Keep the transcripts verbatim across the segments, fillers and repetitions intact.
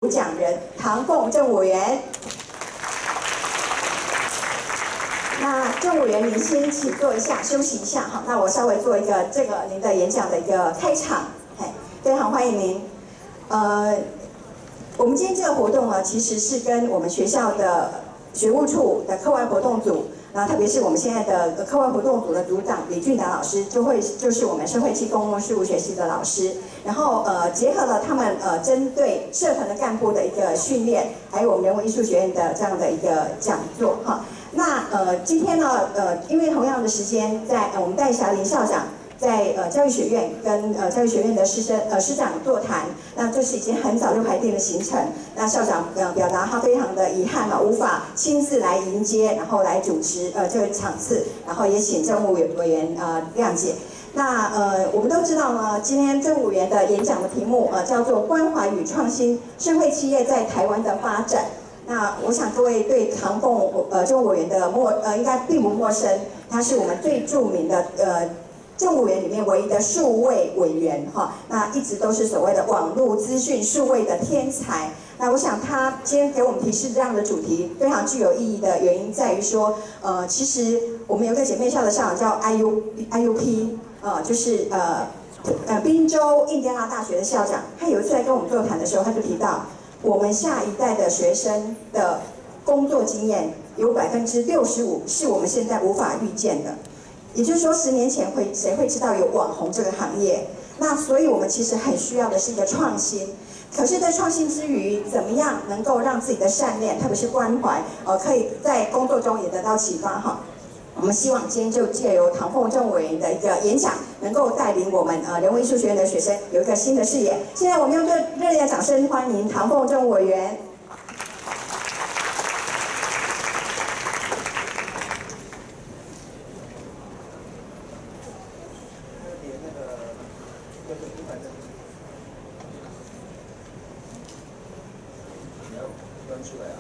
讲人唐凤郑委员。那郑委员，您先请坐一下，休息一下。好，那我稍微做一个这个您的演讲的一个开场。嘿，非常欢迎您。呃，我们今天这个活动呢，其实是跟我们学校的学务处的课外活动组。 那特别是我们现在的课外活动组的组长李俊达老师，就会就是我们社会系公共事务学系的老师，然后呃结合了他们呃针对社团的干部的一个训练，还有我们人文艺术学院的这样的一个讲座哈。那呃今天呢呃因为同样的时间在呃我们戴霞林校长。 在呃教育学院跟呃教育学院的师生呃师长座谈，那这是已经很早就排定的行程。那校长呃表达他非常的遗憾嘛，无法亲自来迎接，然后来主持呃这个场次，然后也请政务委委员呃谅解。那呃我们都知道呢，今天政务委员的演讲的题目呃叫做关怀与创新社会企业在台湾的发展。那我想各位对唐凤呃政务委员的陌呃应该并不陌生，他是我们最著名的呃。 政务员里面唯一的数位委员哈，那一直都是所谓的网络资讯数位的天才。那我想他今天给我们提示这样的主题非常具有意义的原因在于说，呃，其实我们有个姐妹校的校长叫 I U I U P， 呃，就是呃呃宾州印第安纳大学的校长，他有一次来跟我们座谈的时候，他就提到，我们下一代的学生的工作经验有百分之六十五是我们现在无法预见的。 也就是说，十年前会谁会知道有网红这个行业？那所以我们其实很需要的是一个创新。可是，在创新之余，怎么样能够让自己的善念，特别是关怀，呃，可以在工作中也得到启发哈？我们希望今天就借由唐凤政委员的一个演讲，能够带领我们呃人文艺术学院的学生有一个新的视野。现在我们用热热烈的掌声欢迎唐凤政委员。 出来啊！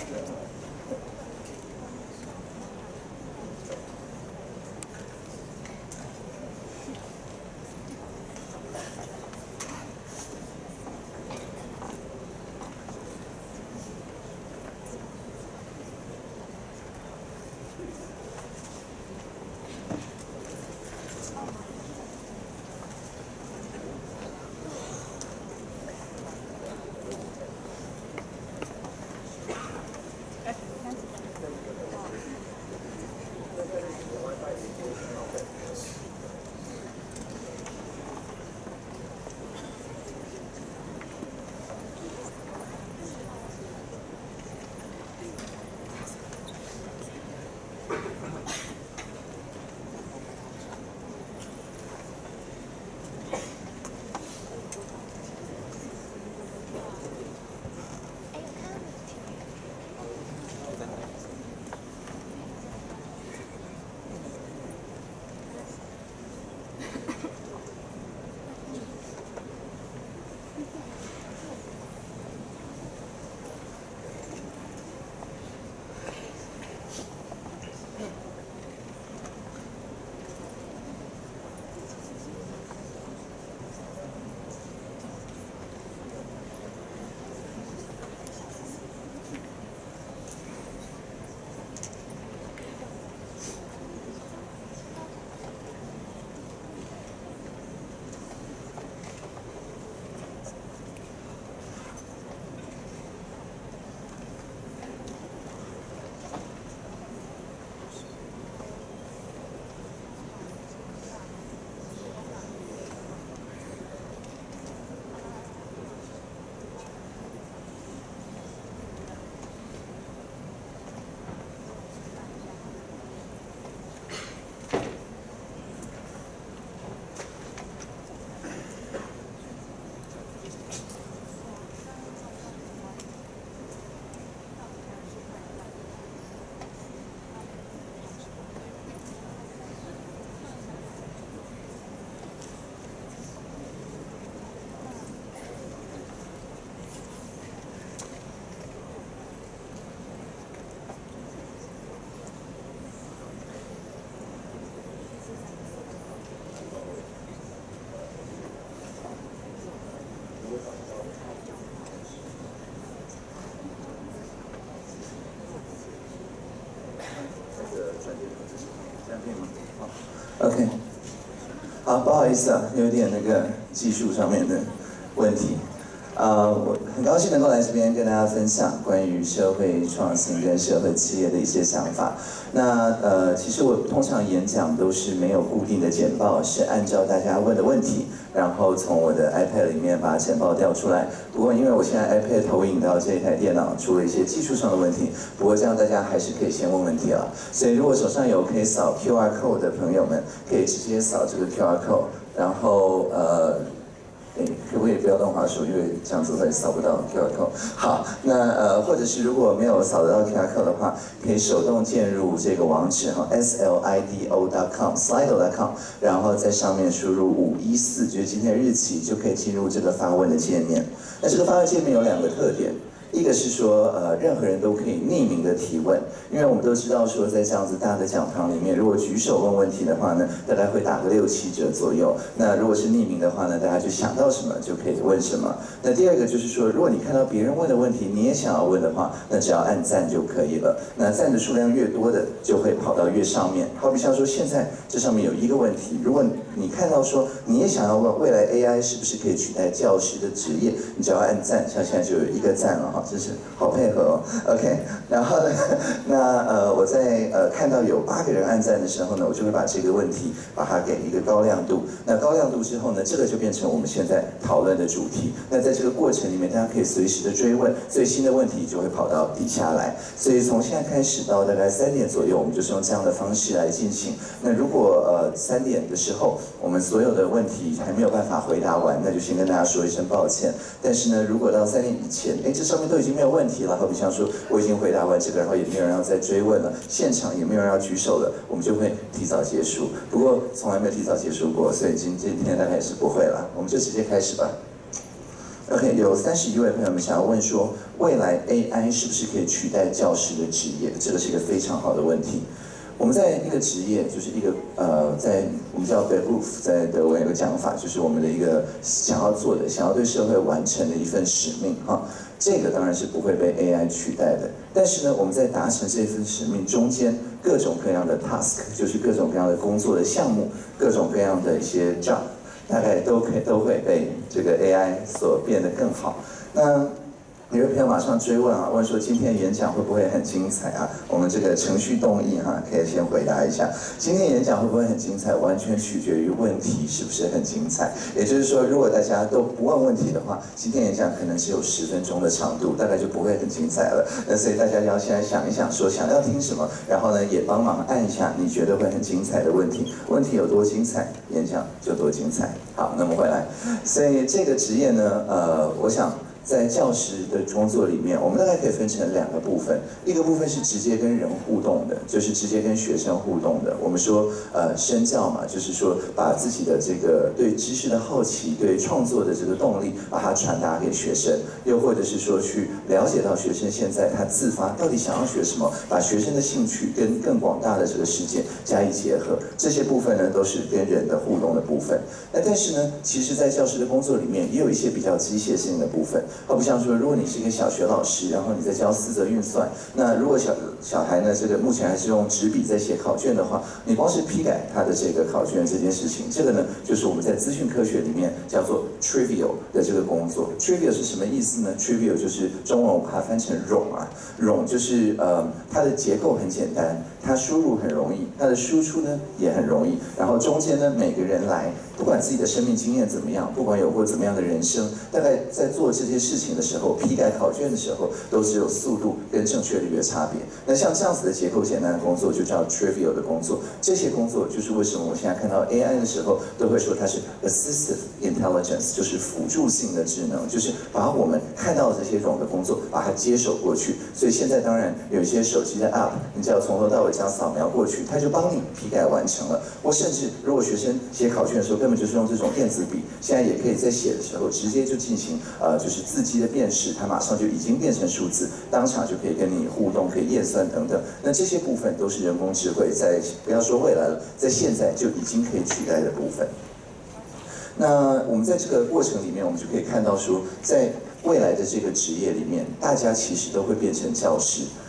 OK， 好，不好意思啊，有点那个技术上面的问题。呃，我很高兴能够来这边跟大家分享关于社会创新跟社会企业的一些想法。那呃，其实我通常演讲都是没有固定的简报，是按照大家问的问题，然后从我的 iPad 里面把简报调出来。不过因为我现在 iPad 投影到这一台电脑，出了一些技术上的问题，不过这样大家还是可以先问问题了。所以如果手上有可以扫 Q R code 的朋友们，可以直接扫这个 Q R code， 然后呃。哎，可不可以不要动滑鼠？因为这样子会扫不到 Q R code。好，那呃，或者是如果没有扫得到 Q R code 的话，可以手动键入这个网址哈 ，s l i d o dot com slido dot com， 然后在上面输入五一四，就是今天的日期，就可以进入这个发问的界面。那这个发问界面有两个特点。一个是说，呃，任何人都可以匿名的提问，因为我们都知道说，在这样子大的讲堂里面，如果举手问问题的话呢，大概会打个六七折左右。那如果是匿名的话呢，大家就想到什么就可以问什么。那第二个就是说，如果你看到别人问的问题，你也想要问的话，那只要按赞就可以了。那赞的数量越多的，就会跑到越上面。好比像说，现在这上面有一个问题，如果你看到说你也想要问未来 A I 是不是可以取代教师的职业，你只要按赞，像现在就有一个赞了哈。真是好配合哦 ，OK。然后呢，那呃我在呃看到有八个人按赞的时候呢，我就会把这个问题把它给一个高亮度。那高亮度之后呢，这个就变成我们现在讨论的主题。那在这个过程里面，大家可以随时的追问，最新的问题就会跑到底下来。所以从现在开始到大概三点左右，我们就是用这样的方式来进行。那如果呃三点的时候，我们所有的问题还没有办法回答完，那就先跟大家说一声抱歉。但是呢，如果到三点以前，哎，这上面都已经没有问题了，好比像说我已经回答完这个，然后也没有人要再追问了，现场也没有人要举手了，我们就会提早结束。不过从来没有提早结束过，所以今今天大概也是不会了，我们就直接开始吧。OK， 有三十一位朋友们想要问说，未来 A I 是不是可以取代教师的职业？这个是一个非常好的问题。我们在一个职业，就是一个呃，在我们叫 Beruf， 在德文有个讲法，就是我们的一个想要做的、想要对社会完成的一份使命哈。这个当然是不会被 A I 取代的。但是呢，我们在达成这份使命中间，各种各样的 task， 就是各种各样的工作的项目，各种各样的一些 job， 大概都可以都会被这个 A I 所变得更好。那有位朋友马上追问啊，问说今天演讲会不会很精彩啊？我们这个程序动议哈、啊，可以先回答一下。今天演讲会不会很精彩？完全取决于问题是不是很精彩。也就是说，如果大家都不问问题的话，今天演讲可能只有十分钟的长度，大概就不会很精彩了。那所以大家要现在想一想，说想要听什么，然后呢也帮忙按一下你觉得会很精彩的问题。问题有多精彩，演讲就多精彩。好，那么回来，所以这个职业呢，呃，我想。在教师的工作里面，我们大概可以分成两个部分，一个部分是直接跟人互动的，就是直接跟学生互动的。我们说，呃，身教嘛，就是说把自己的这个对知识的好奇、对创作的这个动力，把它传达给学生，又或者是说去了解到学生现在他自发到底想要学什么，把学生的兴趣跟更广大的这个世界加以结合。这些部分呢，都是跟人的互动的部分。那但是呢，其实在教师的工作里面，也有一些比较机械性的部分。好比像说，如果你是一个小学老师，然后你在教四则运算，那如果小小孩呢，这个目前还是用纸笔在写考卷的话，你光是批改他的这个考卷这件事情，这个呢，就是我们在资讯科学里面叫做 trivial 的这个工作。trivial 是什么意思呢 ？trivial 就是中文我把它翻成冗啊，冗就是呃它的结构很简单，它输入很容易，它的输出呢也很容易，然后中间呢每个人来。不管自己的生命经验怎么样，不管有过怎么样的人生，大概在做这些事情的时候，批改考卷的时候，都只有速度跟正确率的差别。那像这样子的结构简单的工作，就叫 trivial 的工作。这些工作就是为什么我现在看到 A I 的时候，都会说它是 assistive intelligence， 就是辅助性的智能，就是把我们看到的这些冗的工作，把它接手过去。所以现在当然有一些手机的 app， 你只要从头到尾这样扫描过去，它就帮你批改完成了。或甚至如果学生写考卷的时候，根本就是用这种电子笔，现在也可以在写的时候直接就进行呃就是字迹的辨识，它马上就已经变成数字，当场就可以跟你互动，可以验算等等。那这些部分都是人工智慧在不要说未来了，在现在就已经可以取代的部分。那我们在这个过程里面，我们就可以看到说，在未来的这个职业里面，大家其实都会变成教师。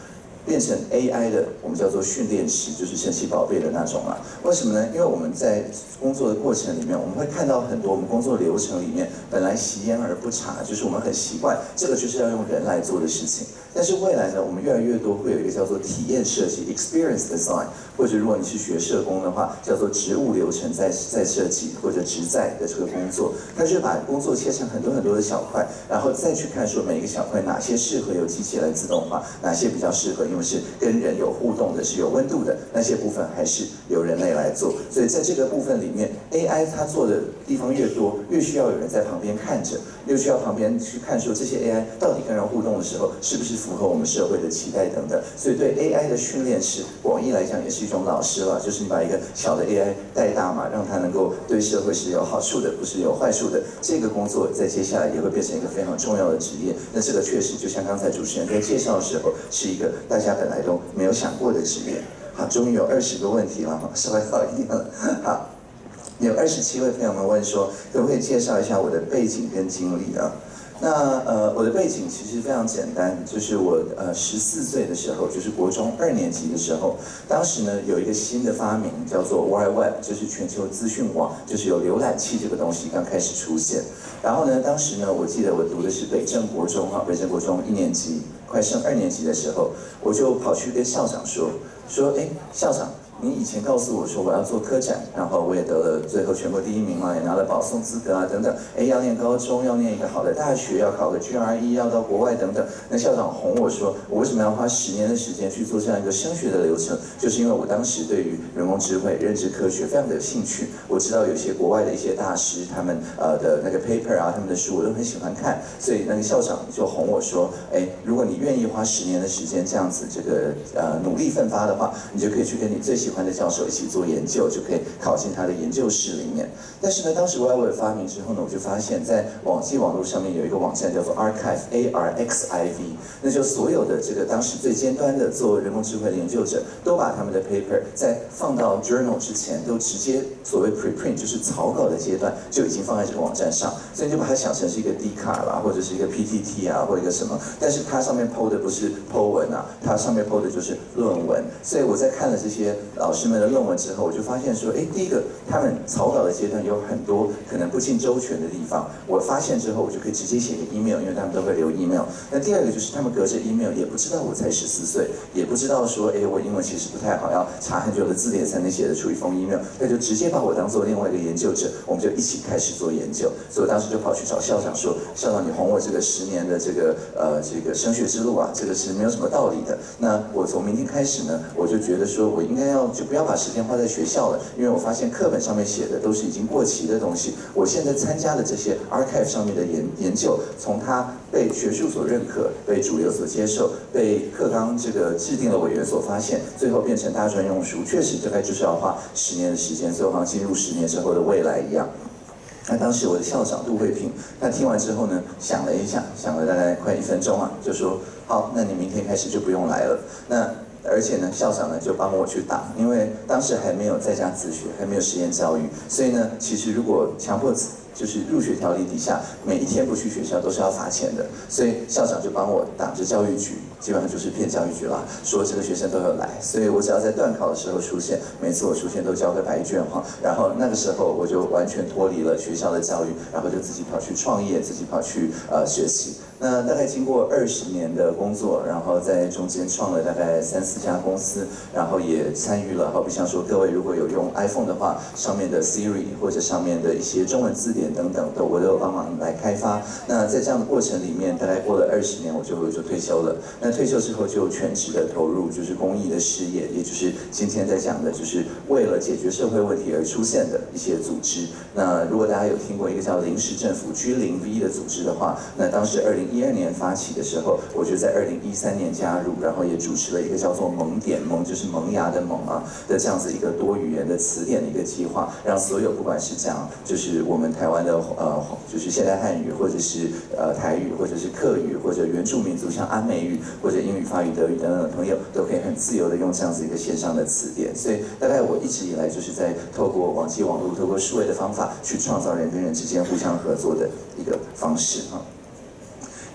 变成 A I 的，我们叫做训练师，就是神奇宝贝的那种啊。为什么呢？因为我们在工作的过程里面，我们会看到很多我们工作流程里面本来习焉而不察，就是我们很习惯这个就是要用人来做的事情。但是未来呢，我们越来越多会有一个叫做体验设计 （experience design）， 或者如果你是学社工的话，叫做职务流程再再设计或者职在的这个工作，它就是把工作切成很多很多的小块，然后再去看说每一个小块哪些适合由机器来自动化，哪些比较适合因为是跟人有互动的，是有温度的，那些部分还是由人类来做。所以在这个部分里面 ，A I 它做的地方越多，越需要有人在旁边看着，又需要旁边去看说这些 A I 到底跟人互动的时候是不是符合我们社会的期待等等。所以对 A I 的训练师，广义来讲也是一种老师了，就是你把一个小的 A I 带大嘛，让它能够对社会是有好处的，不是有坏处的。这个工作在接下来也会变成一个非常重要的职业。那这个确实就像刚才主持人在介绍的时候，是一个大家本来都没有想过的职业。好，终于有二十个问题了，稍微好一点了。好，有二十七位朋友们问说，可不可以介绍一下我的背景跟经历啊？那呃，我的背景其实非常简单，就是我呃十四岁的时候，就是国中二年级的时候，当时呢有一个新的发明叫做 World Wide Web， 就是全球资讯网，就是有浏览器这个东西刚开始出现。然后呢，当时呢，我记得我读的是北正国中啊，北正国中一年级，快升二年级的时候，我就跑去跟校长说说，哎，校长。你以前告诉我说我要做科展，然后我也得了最后全国第一名嘛，也拿了保送资格啊等等。哎，要念高中，要念一个好的大学，要考个 G R E， 要到国外等等。那校长哄我说，我为什么要花十年的时间去做这样一个升学的流程？就是因为我当时对于人工智慧、认知科学非常的有兴趣。我知道有些国外的一些大师，他们呃的那个 paper 啊，他们的书我都很喜欢看。所以那个校长就哄我说，哎，如果你愿意花十年的时间这样子这个呃努力奋发的话，你就可以去跟你最喜欢的教授一起做研究，就可以考进他的研究室里面。但是呢，当时 World Wide Web 发明之后呢，我就发现，在网际网络上面有一个网站叫做 Archive A R X I V， 那就所有的这个当时最尖端的做人工智慧的研究者，都把他们的 paper 在放到 journal 之前，都直接所谓 preprint， 就是草稿的阶段就已经放在这个网站上，所以你就把它想成是一个 D 卡啦，或者是一个 P T T 啊，或者一个什么，但是它上面 po 的不是 po 文啊，它上面 po 的就是论文。所以我在看了这些老师们的论文之后，我就发现说，哎，第一个，他们草稿的阶段有很多可能不尽周全的地方。我发现之后，我就可以直接写个 email， 因为他们都会留 email。那第二个就是他们隔着 email 也不知道我才十四岁，也不知道说，哎，我英文其实不太好，要查很久的字典才能写得出一封 email。那就直接把我当做另外一个研究者，我们就一起开始做研究。所以我当时就跑去找校长说，校长，你哄我这个十年的这个呃这个升学之路啊，这个是没有什么道理的。那我从明天开始呢，我就觉得说我应该要就不要把时间花在学校了，因为我发现课本上面写的都是已经过期的东西。我现在参加的这些 archive 上面的研研究，从它被学术所认可，被主流所接受，被课纲这个制定的委员所发现，最后变成大专用书，确实大概就是要花十年的时间，所以好像进入十年之后的未来一样。那当时我的校长杜慧萍，他听完之后呢，想了一下，想了大概快一分钟啊，就说好，那你明天开始就不用来了。那而且呢，校长呢就帮我去打，因为当时还没有在家自学，还没有实验教育，所以呢，其实如果强迫就是入学条例底下，每一天不去学校都是要罚钱的，所以校长就帮我打着教育局，基本上就是骗教育局啦，说这个学生都有来，所以我只要在段考的时候出现，每次我出现都交个白卷哈，然后那个时候我就完全脱离了学校的教育，然后就自己跑去创业，自己跑去呃学习。那大概经过二十年的工作，然后在中间创了大概三四家公司，然后也参与了，好比像说各位如果有用 iPhone 的话，上面的 Siri 或者上面的一些中文字典等等的，我都有帮忙来开发。那在这样的过程里面，大概过了二十年，我就就退休了。那退休之后就全职的投入就是公益的事业，也就是今天在讲的，就是为了解决社会问题而出现的一些组织。那如果大家有听过一个叫临时政府 G 零 V 的组织的话，那当时二零一二年发起的时候，我就在二零一三年加入，然后也主持了一个叫做萌点，萌就是萌芽的萌啊的这样子一个多语言的词典的一个计划，让所有不管是讲就是我们台湾的呃就是现代汉语，或者是呃台语，或者是客语，或者原住民族像阿美语或者英语、法语、德语等等的朋友，都可以很自由的用这样子一个线上的词典。所以大概我一直以来就是在透过网际网络、透过数位的方法，去创造人跟人之间互相合作的一个方式哈。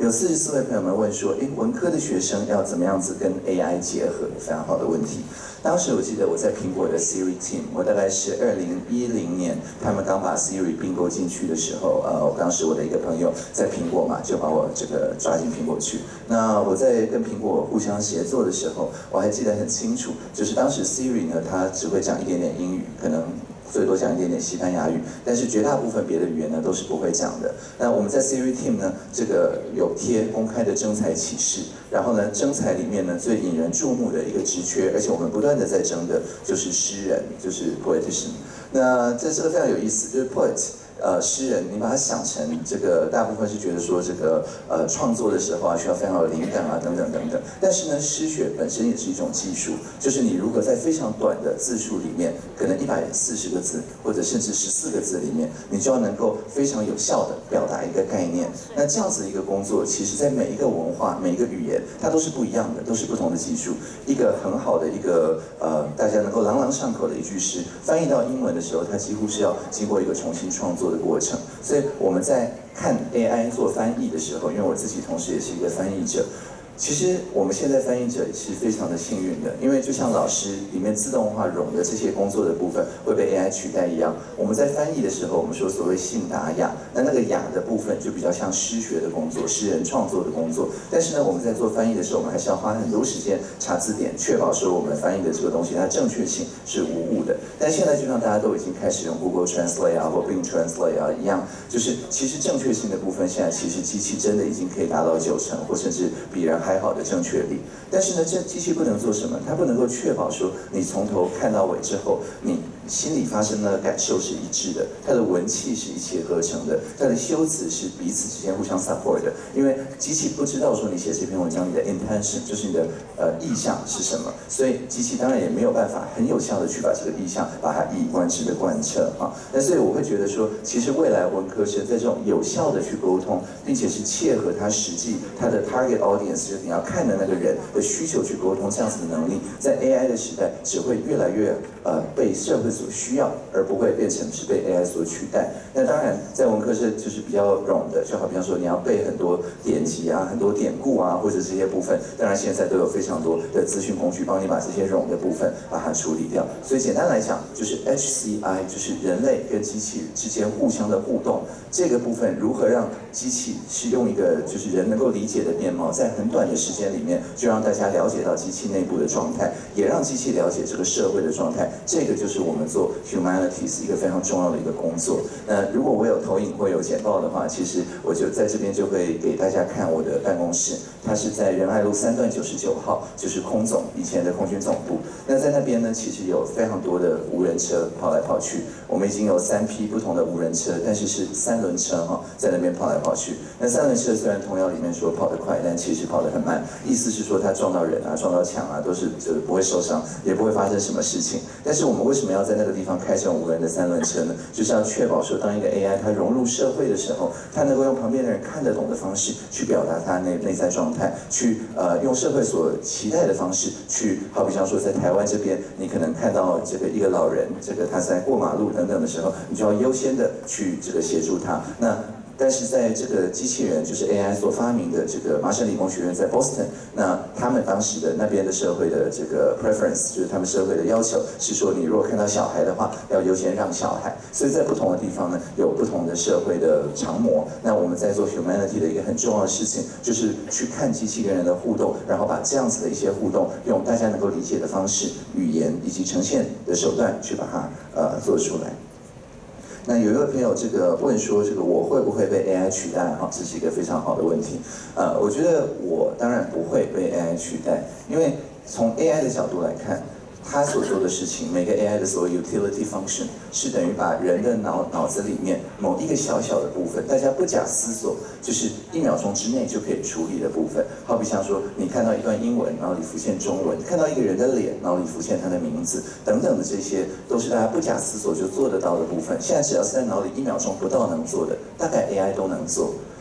有四十四位朋友们问说，诶，文科的学生要怎么样子跟 A I 结合？非常好的问题。当时我记得我在苹果的 Siri Team， 我大概是二零一零年，他们刚把 Siri 并购进去的时候，呃，当时我的一个朋友在苹果嘛，就把我这个抓进苹果去。那我在跟苹果互相协作的时候，我还记得很清楚，就是当时 Siri 呢，它只会讲一点点英语，可能最多讲一点点西班牙语，但是绝大部分别的语言呢都是不会讲的。那我们在 Siri Team 呢，这个有贴公开的征才启事，然后呢，征才里面呢最引人注目的一个职缺，而且我们不断的在征的就是诗人，就是 poetician。那这这个非常有意思，就是 poet。呃，诗人，你把它想成这个，大部分是觉得说这个呃创作的时候啊，需要非常有灵感啊，等等等等。但是呢，诗学本身也是一种技术，就是你如何在非常短的字数里面，可能一百四十个字，或者甚至十四个字里面，你就要能够非常有效的表达一个概念。那这样子一个工作，其实在每一个文化、每一个语言，它都是不一样的，都是不同的技术。一个很好的一个呃，大家能够朗朗上口的一句诗，翻译到英文的时候，它几乎是要经过一个重新创作的过程，所以我们在看 A I 做翻译的时候，因为我自己同时也是一个翻译者，其实我们现在翻译者是非常的幸运的，因为就像老师里面自动化融的这些工作的部分会被 A I 取代一样，我们在翻译的时候，我们说所谓信达雅，那那个雅的部分就比较像诗学的工作，诗人创作的工作。但是呢，我们在做翻译的时候，我们还是要花很多时间查字典，确保说我们翻译的这个东西它正确性是无误的。但现在就像大家都已经开始用 Google Translate 啊，或 Bing Translate 啊一样，就是其实正确性的部分，现在其实机器真的已经可以达到九成，或甚至比人还好的正确率。但是呢，这机器不能做什么？它不能够确保说你从头看到尾之后，你心里发生的感受是一致的，它的文气是一气呵成的，它的修辞是彼此之间互相 support 的。因为机器不知道说你写这篇文章你的 intention 就是你的呃意向是什么，所以机器当然也没有办法很有效的去把这个意向把它一以贯之的贯彻啊。那所以我会觉得说，其实未来文科生在这种有效的去沟通，并且是切合他实际他的 target audience， 就是你要看的那个人的需求去沟通，这样子的能力，在 A I 的时代只会越来越呃被社会所需要，而不会变成是被 A I 所取代。那当然，在文科生就是比较冗的，就好比方说你要背很多典籍啊、很多典故啊，或者这些部分，当然现在都有非常多的资讯工具帮你把这些冗的部分把它处理掉。所以简单来讲，就是 H C I， 就是人类跟机器之间互相的互动，这个部分如何让机器是用一个就是人能够理解的面貌，在很短的时间里面就让大家了解到机器内部的状态，也让机器了解这个社会的状态。这个就是我们做 humanities 一个非常重要的一个工作。那如果我有投影或有简报的话，其实我就在这边就会给大家看我的办公室，它是在仁爱路三段九十九号，就是空总以前的空军总部。那在那边呢，其实有非常多的无人车跑来跑去。我们已经有三批不同的无人车，但是是三轮车哈，在那边跑来跑去。那三轮车虽然童谣里面说跑得快，但其实跑得很慢，意思是说它撞到人啊、撞到墙啊，都是就是不会受伤，也不会发生什么事情。但是我们为什么要在那个地方开这种无人的三轮车呢？就是要确保说，当一个 A I 它融入社会的时候，它能够用旁边的人看得懂的方式去表达它内内在状态，去呃用社会所期待的方式去，好比像说在台湾这边，你可能看到这个一个老人，这个他在过马路等等的时候，你就要优先的去这个协助他。那但是在这个机器人就是 A I 所发明的这个麻省理工学院在 Boston， 那他们当时的那边的社会的这个 preference， 就是他们社会的要求是说，你如果看到小孩的话，要优先让小孩。所以在不同的地方呢，有不同的社会的常模。那我们在做 humanity 的一个很重要的事情，就是去看机器跟人的互动，然后把这样子的一些互动，用大家能够理解的方式、语言以及呈现的手段去把它呃做出来。那有一位朋友这个问说，这个我会不会被 A I 取代？哈，这是一个非常好的问题。呃，我觉得我当然不会被 A I 取代，因为从 A I 的角度来看，它所做的事情，每个 A I 的所谓 utility function 是等于把人的脑脑子里面某一个小小的部分，大家不假思索，就是一秒钟之内就可以处理的部分。好比像说，你看到一段英文，脑里浮现中文；看到一个人的脸，脑里浮现他的名字，等等的这些，都是大家不假思索就做得到的部分。现在只要是在脑里一秒钟不到能做的，大概 A I 都能做。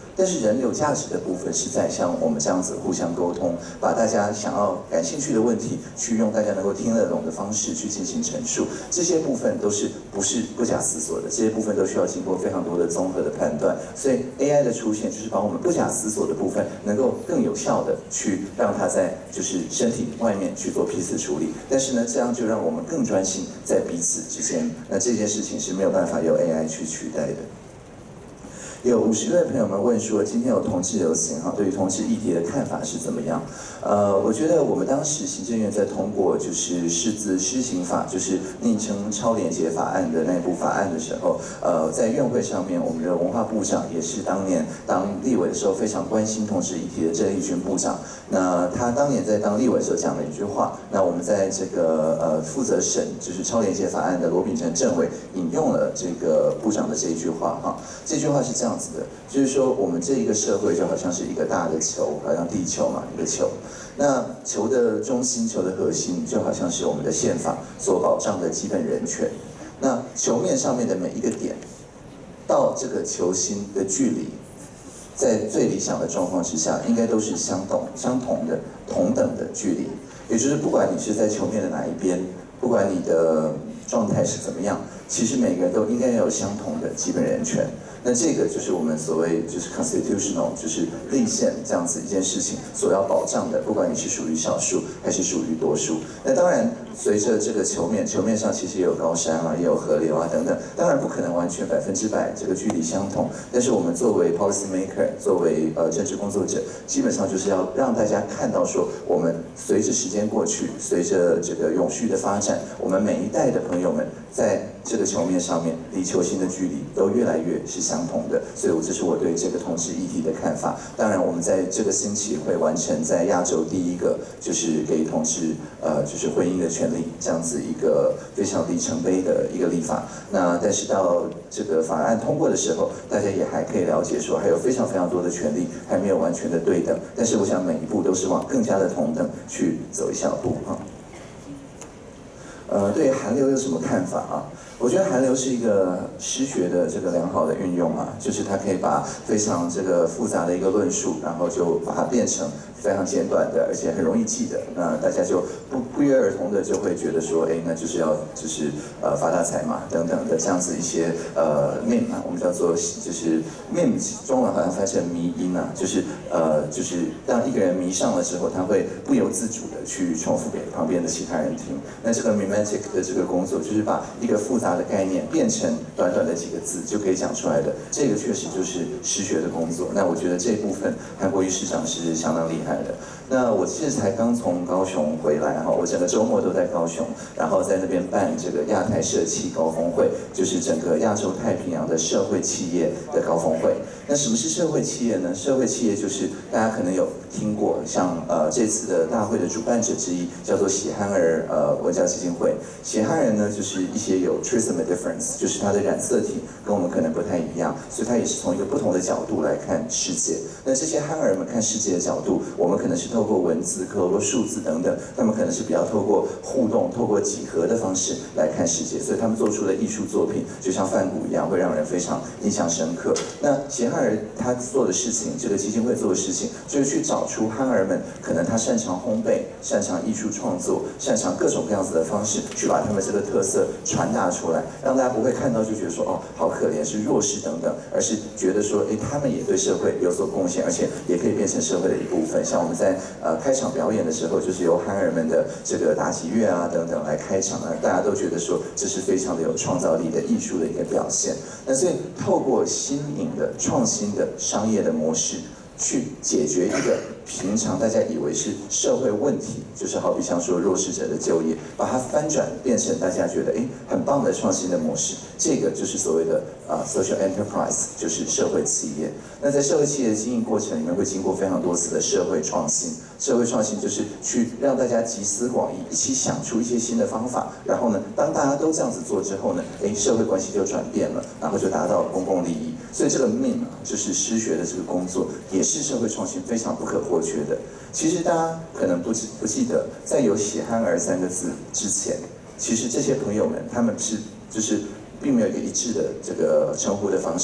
但是人有价值的部分是在像我们这样子互相沟通，把大家想要感兴趣的问题，去用大家能够听得懂的方式去进行陈述，这些部分都是不是不假思索的，这些部分都需要经过非常多的综合的判断。所以 A I 的出现，就是把我们不假思索的部分，能够更有效的去让它在就是身体外面去做批次处理。但是呢，这样就让我们更专心在彼此之间。那这件事情是没有办法由 A I 去取代的。有五十位朋友们问说，今天有同志游行哈，对于同志议题的看法是怎么样？呃，我觉得我们当时行政院在通过就是释字施行法，就是昵称超连结法案的那部法案的时候，呃，在院会上面，我们的文化部长也是当年当立委的时候非常关心同志议题的郑丽君部长。那他当年在当立委的时候讲了一句话，那我们在这个呃负责审就是超连结法案的罗秉成政委引用了这个部长的这一句话哈，这句话是这样。这样子的，就是说我们这一个社会就好像是一个大的球，好像地球嘛，一个球。那球的中心、球的核心，就好像是我们的宪法所保障的基本人权。那球面上面的每一个点，到这个球心的距离，在最理想的状况之下，应该都是相同、相同的、同等的距离。也就是不管你是在球面的哪一边，不管你的状态是怎么样，其实每个人都应该要有相同的基本人权。那这个就是我们所谓就是 constitutional， 就是立宪这样子一件事情所要保障的，不管你是属于少数还是属于多数。那当然，随着这个球面，球面上其实也有高山啊，也有河流啊等等，当然不可能完全百分之百这个距离相同。但是我们作为 policy maker， 作为呃政治工作者，基本上就是要让大家看到说，我们随着时间过去，随着这个永续的发展，我们每一代的朋友们在这个球面上面离球心的距离都越来越是相同的，所以这是我对这个同志议题的看法。当然，我们在这个星期会完成在亚洲第一个就是给同志呃就是婚姻的权利这样子一个非常里程碑的一个立法。那但是到这个法案通过的时候，大家也还可以了解说，还有非常非常多的权利还没有完全的对等。但是我想每一步都是往更加的同等去走一小步啊。呃，对韩流有什么看法啊？我觉得韩流是一个诗学的这个良好的运用啊，就是它可以把非常这个复杂的一个论述，然后就把它变成非常简短的，而且很容易记的。那大家就不不约而同的就会觉得说，哎，那就是要就是呃发大财嘛，等等的这样子一些呃 meme 啊，我们叫做就是 meme， 中文好像翻成迷音啊，就是呃就是当一个人迷上了之后，他会不由自主的去重复给旁边的其他人听。那这个 memetic 的这个工作，就是把一个复杂的概念变成短短的几个字就可以讲出来的，这个确实就是诗学的工作。那我觉得这部分韩国瑜市长是相当厉害的。那我其实才刚从高雄回来哈，我整个周末都在高雄，然后在那边办这个亚太社企高峰会，就是整个亚洲太平洋的社会企业的高峰会。那什么是社会企业呢？社会企业就是大家可能有听过，像呃这次的大会的主办者之一叫做喜憨儿呃文教基金会。喜憨人呢，就是一些有 trisomy difference， 就是它的染色体跟我们可能不太一样，所以它也是从一个不同的角度来看世界。那这些憨儿们看世界的角度，我们可能是透过文字、透过数字等等，他们可能是比较透过互动、透过几何的方式来看世界，所以他们做出的艺术作品，就像梵谷一样，会让人非常印象深刻。那喜憨儿他做的事情，这个基金会做的事情，就是去找出憨儿们可能他擅长烘焙、擅长艺术创作、擅长各种各样子的方式，去把他们这个特色传达出来，让大家不会看到就觉得说哦好可怜是弱势等等，而是觉得说哎他们也对社会有所贡献，而且也可以变成社会的一部分。像我们在呃开场表演的时候，就是由憨儿们的这个打击乐啊等等来开场啊，大家都觉得说这是非常的有创造力的艺术的一个表现。那所以透过新颖的创新的商业的模式，去解决一个平常大家以为是社会问题，就是好比像说弱势者的就业，把它翻转变成大家觉得哎很棒的创新的模式，这个就是所谓的啊、呃、social enterprise， 就是社会企业。那在社会企业的经营过程里面，会经过非常多次的社会创新。社会创新就是去让大家集思广益，一起想出一些新的方法，然后呢，当大家都这样子做之后呢，哎，社会关系就转变了，然后就达到公共利益。所以这个 meme 啊，就是诗学的这个工作，也是社会创新非常不可或缺的。其实大家可能不记不记得，在有喜憨儿三个字之前，其实这些朋友们他们是就是并没有一个一致的这个称呼的方式。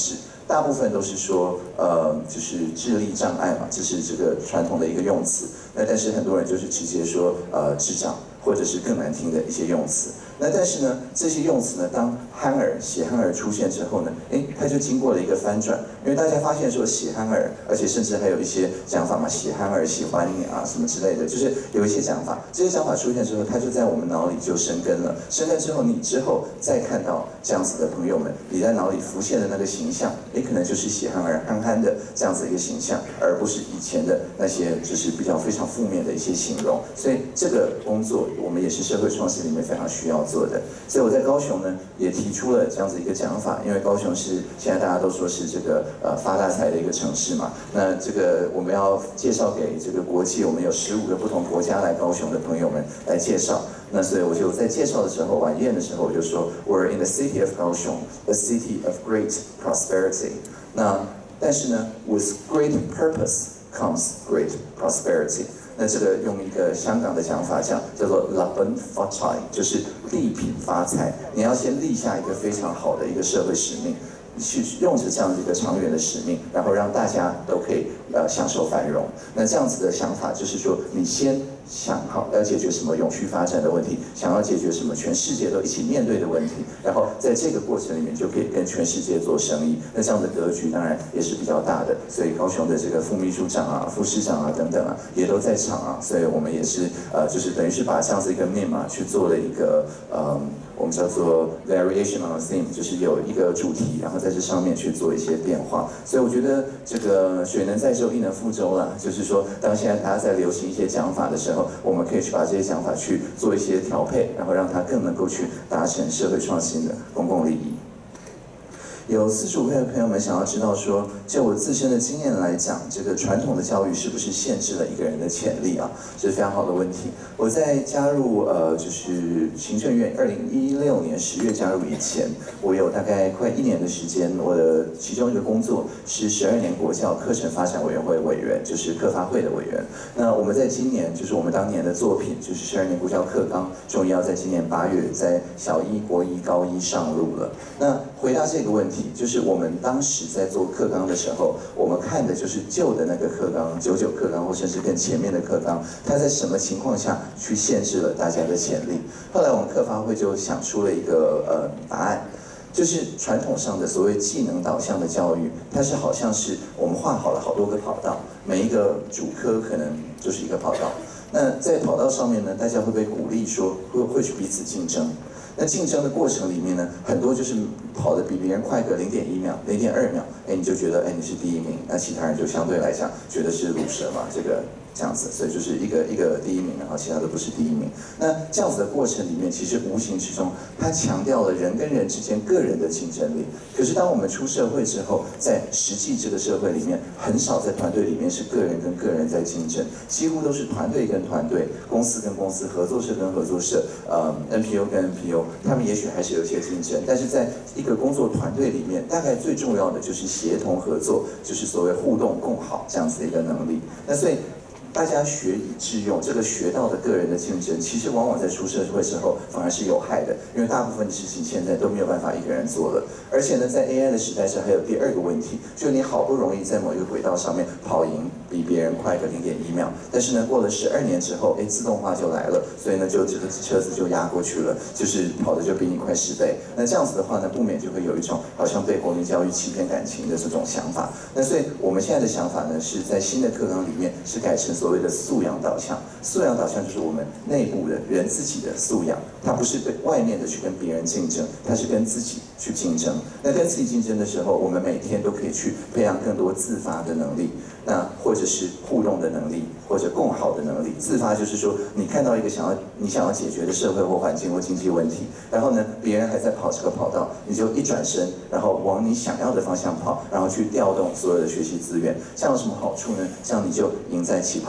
大部分都是说呃就是智力障碍嘛，这是这个传统的一个用词。那但是很多人就是直接说呃智障，或者是更难听的一些用词。那但是呢，这些用词呢，当憨儿、血憨儿出现之后呢，哎，它就经过了一个翻转，因为大家发现说血憨儿，而且甚至还有一些讲法嘛，血憨儿喜欢你啊什么之类的，就是有一些讲法，这些讲法出现之后，它就在我们脑里就生根了。生根之后，你之后再看到这样子的朋友们，你在脑里浮现的那个形象，也可能就是血憨儿、憨憨的这样子一个形象，而不是以前的那些就是比较非常负面的一些形容。所以这个工作，我们也是社会创新里面非常需要做的。所以我在高雄呢，也提出了这样子一个讲法，因为高雄是现在大家都说是这个呃发大财的一个城市嘛。那这个我们要介绍给这个国际，我们有十五个不同国家来高雄的朋友们来介绍。那所以我就在介绍的时候，晚宴的时候我就说 ，We're in the city of 高雄 ，a city of great prosperity。那但是呢 ，with great purpose comes great prosperity。那这个用一个香港的讲法讲，叫做 "立品發財"，就是立品发财。你要先立下一个非常好的一个社会使命，去用着这样的一个长远的使命，然后让大家都可以呃享受繁荣。那这样子的想法就是说，你先想好要解决什么永续发展的问题，想要解决什么全世界都一起面对的问题，然后在这个过程里面就可以跟全世界做生意。那这样的格局当然也是比较大的，所以高雄的这个副秘书长啊、副市长啊等等啊也都在场啊，所以我们也是呃就是等于是把这样子一个面码去做了一个呃。我们叫做 variation on a theme， 就是有一个主题，然后在这上面去做一些变化。所以我觉得这个水能载舟，亦能覆舟啦。就是说，当现在大家在流行一些讲法的时候，我们可以去把这些讲法去做一些调配，然后让它更能够去达成社会创新的公共利益。有四十五位的朋友们想要知道说，就我自身的经验来讲，这个传统的教育是不是限制了一个人的潜力啊？这是非常好的问题。我在加入呃就是行政院二零一六年十月加入以前，我有大概快一年的时间，我的其中一个工作是十二年国教课程发展委员会委员，就是课发会的委员。那我们在今年，就是我们当年的作品，就是十二年国教课纲，终于要在今年八月在小一、国一、高一上路了。那回答这个问题，就是我们当时在做课纲的时候，我们看的就是旧的那个课纲，九九课纲或甚至更前面的课纲，它在什么情况下去限制了大家的潜力？后来我们课发会就想出了一个呃答案，就是传统上的所谓技能导向的教育，它是好像是我们画好了好多个跑道，每一个主科可能就是一个跑道。那在跑道上面呢，大家会被鼓励说会会去彼此竞争。那竞争的过程里面呢，很多就是跑得比别人快个零点一秒、零点二秒，哎，你就觉得哎你是第一名，那其他人就相对来讲觉得是卤蛇嘛，这个这样子，所以就是一个一个第一名，然后其他都不是第一名。那这样子的过程里面，其实无形之中，它强调了人跟人之间个人的竞争力。可是当我们出社会之后，在实际这个社会里面，很少在团队里面是个人跟个人在竞争，几乎都是团队跟团队、公司跟公司、合作社跟合作社、呃 N P O 跟 N P O， 他们也许还是有一些竞争，但是在一个工作团队里面，大概最重要的就是协同合作，就是所谓互动共好这样子的一个能力。那所以大家学以致用，这个学到的个人的竞争，其实往往在出社会之后反而是有害的，因为大部分的事情现在都没有办法一个人做了。而且呢，在 A I 的时代上，还有第二个问题，就你好不容易在某一个轨道上面跑赢比别人快个零点一秒，但是呢，过了十二年之后，哎，自动化就来了，所以呢，就这个车子就压过去了，就是跑的就比你快十倍。那这样子的话呢，不免就会有一种好像被国民教育欺骗感情的这种想法。那所以我们现在的想法呢，是在新的课纲里面是改成所谓的素养导向。素养导向就是我们内部的人自己的素养，它不是对外面的去跟别人竞争，它是跟自己去竞争。那跟自己竞争的时候，我们每天都可以去培养更多自发的能力，那或者是互动的能力，或者共好的能力。自发就是说，你看到一个想要你想要解决的社会或环境或经济问题，然后呢，别人还在跑这个跑道，你就一转身，然后往你想要的方向跑，然后去调动所有的学习资源。这样有什么好处呢？这样你就赢在起跑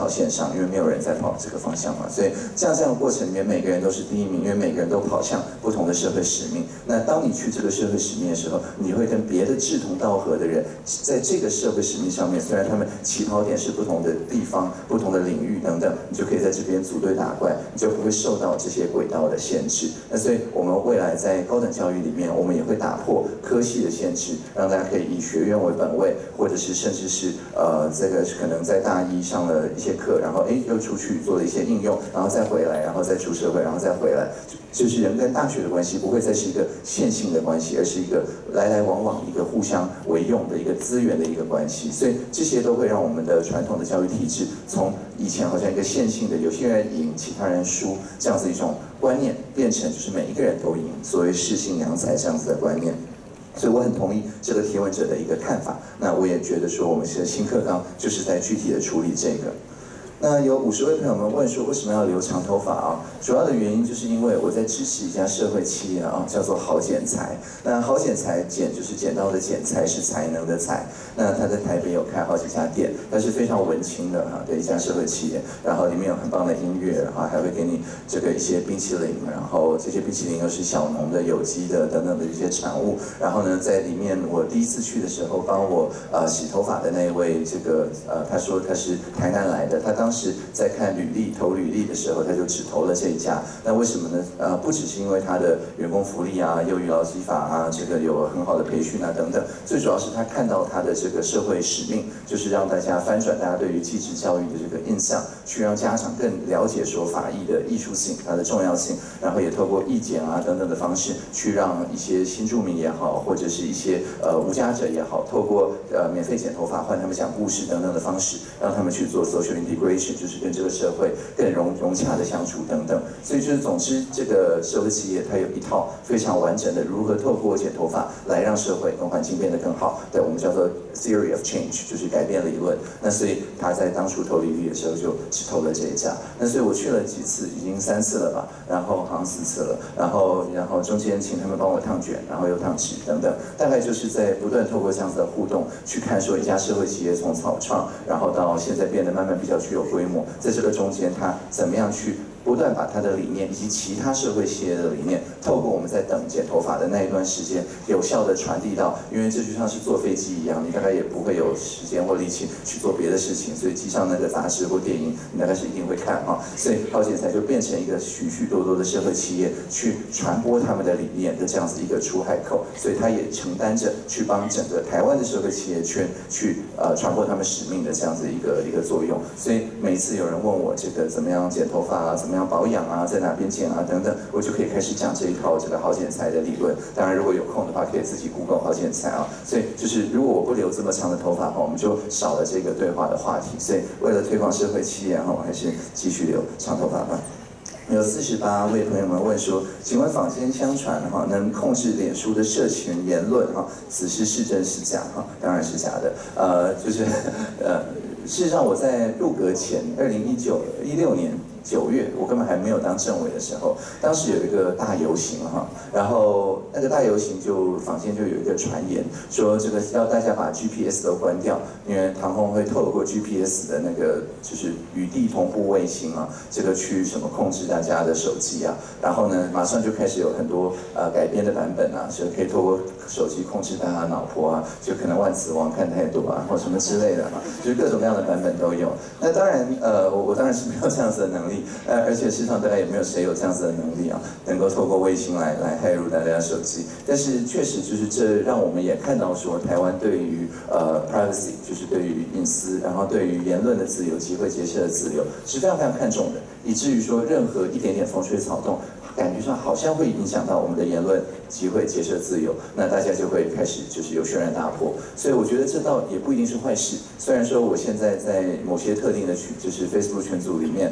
线上，因为没有人在跑这个方向嘛。所以像这样的过程里面，每个人都是第一名，因为每个人都跑向不同的社会使命。那当你去这个社会使命的时候，你会跟别的志同道合的人，在这个社会使命上面，虽然他们起跑点是不同的地方、不同的领域等等，你就可以在这边组队打怪，你就不会受到这些轨道的限制。那所以我们未来在高等教育里面，我们也会打破科系的限制，让大家可以以学院为本位，或者是甚至是呃这个可能在大一上了一些课，然后哎又出去做了一些应用，然后再回来，然后再出社会，然后再回来，就是人跟大学的关系不会再是一个线性的关系，而是一个来来往往、一个互相为用的一个资源的一个关系。所以这些都会让我们的传统的教育体制，从以前好像一个线性的，有些人赢，其他人输这样子一种观念，变成就是每一个人都赢，所谓适性扬才这样子的观念。所以我很同意这个提问者的一个看法。那我也觉得说，我们现在新课纲就是在具体的处理这个。那有五十位朋友们问说，为什么要留长头发啊？主要的原因就是因为我在支持一家社会企业啊，叫做好剪裁。那好剪裁，剪就是剪刀的剪，才是才能的才。那他在台北有开好几家店，它是非常文青的哈的一家社会企业。然后里面有很棒的音乐，然后还会给你这个一些冰淇淋，然后这些冰淇淋又是小农的、有机的等等的一些产物。然后呢，在里面我第一次去的时候，帮我呃洗头发的那一位，这个呃他说他是台南来的，他当当时在看履历投履历的时候，他就只投了这一家。那为什么呢？呃，不只是因为他的员工福利啊、优于劳基法啊，这个有很好的培训啊等等，最主要是他看到他的这个社会使命，就是让大家翻转大家对于继职教育的这个印象，去让家长更了解说法医的艺术性、它的重要性，然后也透过义检啊等等的方式，去让一些新住民也好，或者是一些呃无家者也好，透过呃免费剪头发换他们讲故事等等的方式，让他们去做 social integration。就是跟这个社会更融融洽的相处等等，所以就是总之，这个社会企业它有一套非常完整的如何透过剪头发来让社会跟环境变得更好的，我们叫做 theory of change， 就是改变理论。那所以他在当初投履历的时候就只投了这一家。那所以我去了几次，已经三次了吧，然后好像四次了，然后然后中间请他们帮我烫卷，然后又烫纸等等，大概就是在不断透过这样子的互动，去看说一家社会企业从草创，然后到现在变得慢慢比较具有规模，在这个中间，它怎么样去不断把它的理念以及其他社会企业的理念，透过我们在等剪头发的那一段时间，有效的传递到，因为这就像是坐飞机一样，你大概也不会有时间或力气去做别的事情，所以机上那个杂志或电影，你大概是一定会看哈。所以好剪裁就变成一个许许多多的社会企业去传播他们的理念的这样子一个出海口，所以它也承担着去帮整个台湾的社会企业圈去呃传播他们使命的这样子一个一个作用。所以每次有人问我这个怎么样剪头发啊，怎么样保养啊，在哪边剪啊等等，我就可以开始讲这一套这个好剪裁的理论。当然，如果有空的话，可以自己 Google 好剪裁啊。所以就是如果我不留这么长的头发哈，我们就少了这个对话的话题。所以为了推广社会企业哈，我还是继续留长头发吧。有四十八位朋友们问说，请问坊间相传哈能控制脸书的社群言论哈，此事是真是假哈？当然是假的。呃，就是呃，事实上我在入阁前，二零一九一六年。九月，我根本还没有当政委的时候，当时有一个大游行哈，然后那个大游行就坊间就有一个传言说，这个要大家把 G P S 都关掉，因为唐凤会透过 G P S 的那个就是与地同步卫星啊，这个去什么控制大家的手机啊，然后呢，马上就开始有很多呃改编的版本啊，就可以透过手机控制大家脑波啊，就可能万磁王看太多啊，或什么之类的啊，就是各种各样的版本都有。那当然，呃，我我当然是没有这样子的能力。呃，而且市场大概也没有谁有这样子的能力啊，能够透过卫星来来骇入大家的手机。但是确实就是这让我们也看到说，台湾对于呃 privacy， 就是对于隐私，然后对于言论的自由、集会结社的自由是非常非常看重的，以至于说任何一点点风吹草动，感觉上好像会影响到我们的言论、集会结社自由，那大家就会开始就是有轩然大波。所以我觉得这倒也不一定是坏事。虽然说我现在在某些特定的群，就是 Facebook 群组里面，这个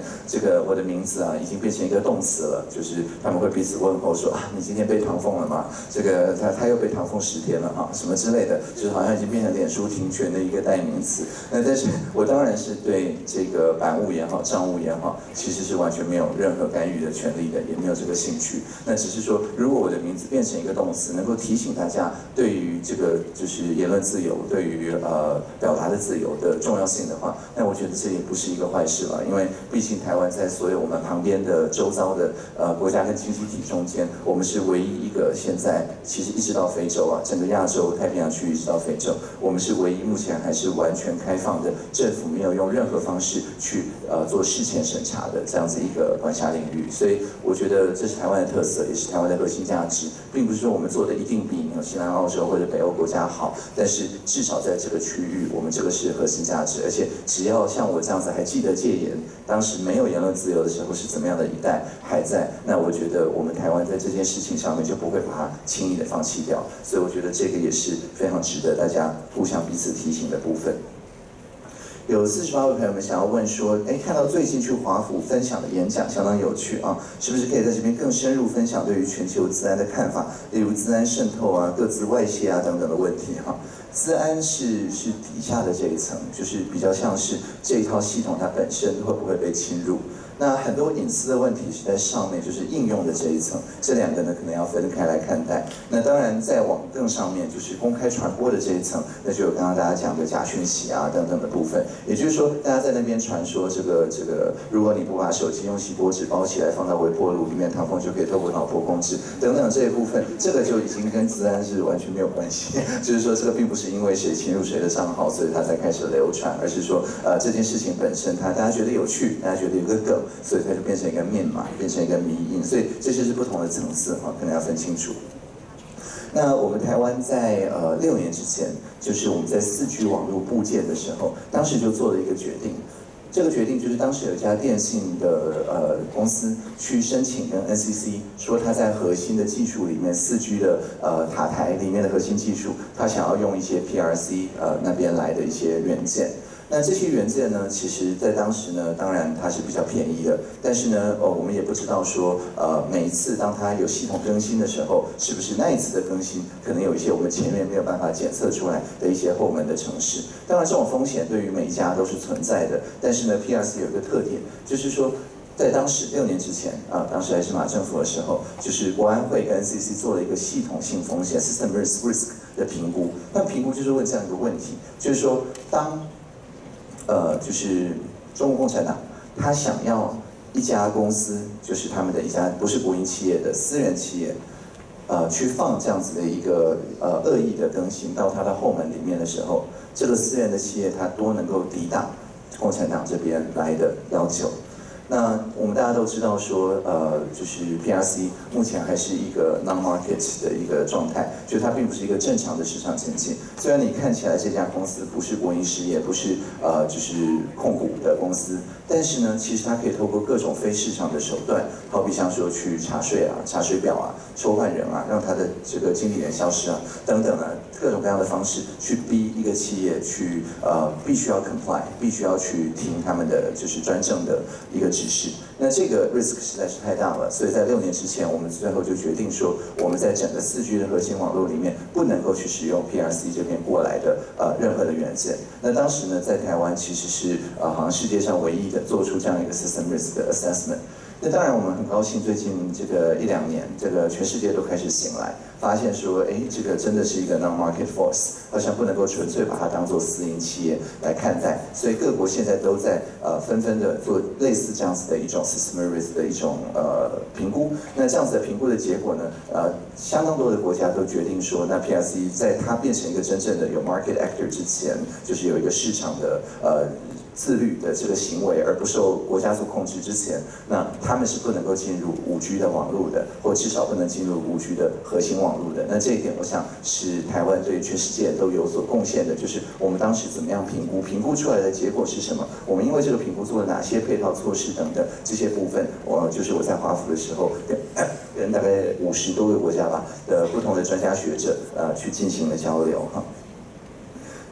个我的名字啊已经变成一个动词了，就是他们会彼此问候说啊，你今天被唐凤了吗？这个他他又被唐凤十天了哈，什么之类的，就是好像已经变成脸书停权的一个代名词。那但是我当然是对这个版务也好，账务也好，其实是完全没有任何干预的权利的，也没有这个兴趣。那只是说，如果我的名字变成一个动词，能够提醒大家对于这个就是言论自由，对于呃表达的自由的重要性的话，那我觉得这也不是一个坏事了，因为毕竟台湾在所有我们旁边的周遭的呃国家跟经济体中间，我们是唯一一个现在其实一直到非洲啊，整个亚洲太平洋区域一直到非洲，我们是唯一目前还是完全开放的，政府没有用任何方式去呃做事前审查的这样子一个管辖领域，所以我觉得这是台湾的特色，也是台湾的核心价值，并不是说我们做的一定比新南澳洲或者北欧国家好，但是至少在这个区域，我们这个是核心价值，而且只要像我这样子还记得戒严，当时没有言论自由的时候是怎么样的一代还在，那我觉得我们台湾在这件事情上面就不会把它轻易的放弃掉，所以我觉得这个也是非常值得大家互相彼此提醒的部分。有四十八位朋友们想要问说，哎，看到最近去华府分享的演讲相当有趣啊，是不是可以在这边更深入分享对于全球资安的看法，例如资安渗透啊、各自外泄啊等等的问题哈？资安是是底下的这一层，就是比较像是这一套系统它本身会不会被侵入。那很多隐私的问题是在上面，就是应用的这一层，这两个呢可能要分开来看待。那当然再往更上面，就是公开传播的这一层，那就有刚刚大家讲的假讯息啊等等的部分。也就是说，大家在那边传说这个这个，如果你不把手机用锡箔纸包起来放到微波炉里面，唐凤就可以透过脑波控制等等这一部分，这个就已经跟资安是完全没有关系。就是说，这个并不是因为谁侵入谁的账号，所以它才开始流传，而是说，呃，这件事情本身它大家觉得有趣，大家觉得有个梗。所以它就变成一个面码，变成一个迷因，所以这些是不同的层次哈，可能要分清楚。那我们台湾在呃六年之前，就是我们在四 G 网络部件的时候，当时就做了一个决定。这个决定就是当时有一家电信的呃公司去申请跟 N C C 说，他在核心的技术里面，四 G 的呃塔台里面的核心技术，他想要用一些 P R C 呃那边来的一些元件。那这些元件呢，其实在当时呢，当然它是比较便宜的，但是呢，哦，我们也不知道说，呃，每一次当它有系统更新的时候，是不是那一次的更新可能有一些我们前面没有办法检测出来的一些后门的程式。当然，这种风险对于每一家都是存在的，但是呢 ，P R C 有一个特点，就是说。在当时六年之前啊，当时还是马政府的时候，就是国安会跟 N C C 做了一个系统性风险 （system risk） 的评估。那评估就是问这样一个问题，就是说，当呃，就是中国共产党他想要一家公司，就是他们的一家不是国营企业的私人企业，呃，去放这样子的一个呃恶意的更新到它的后门里面的时候，这个私人的企业它多能够抵挡共产党这边来的要求。那我们大家都知道说，呃，就是 P R C 目前还是一个 non-market 的一个状态，就它并不是一个正常的市场前进。虽然你看起来这家公司不是国营事业，不是呃就是控股的公司，但是呢，其实它可以透过各种非市场的手段，好比像说去查税啊、查水表啊、抽换人啊，让它的这个经理人消失啊，等等啊，各种各样的方式去逼一个企业去呃必须要 comply， 必须要去听他们的就是专政的一个指示。那这个 risk 实在是太大了，所以在六年之前，我们最后就决定说，我们在整个四 G 的核心网络里面不能够去使用 P R C 这边过来的呃任何的元件。那当时呢，在台湾其实是呃好像世界上唯一的做出这样一个 system risk 的 assessment。那当然，我们很高兴，最近这个一两年，这个全世界都开始醒来，发现说，哎，这个真的是一个 non-market force， 好像不能够纯粹把它当做私营企业来看待。所以各国现在都在呃纷纷的做类似这样子的一种 system risk 的一种呃评估。那这样子的评估的结果呢，呃，相当多的国家都决定说，那 P R C 在它变成一个真正的有 market actor 之前，就是有一个市场的呃。自律的这个行为，而不受国家所控制之前，那他们是不能够进入五 G 的网络的，或至少不能进入五 G 的核心网络的。那这一点，我想是台湾对全世界都有所贡献的，就是我们当时怎么样评估，评估出来的结果是什么？我们因为这个评估做了哪些配套措施等等这些部分，我就是我在华府的时候，跟跟大概五十多个国家吧的不同的专家学者呃去进行了交流哈。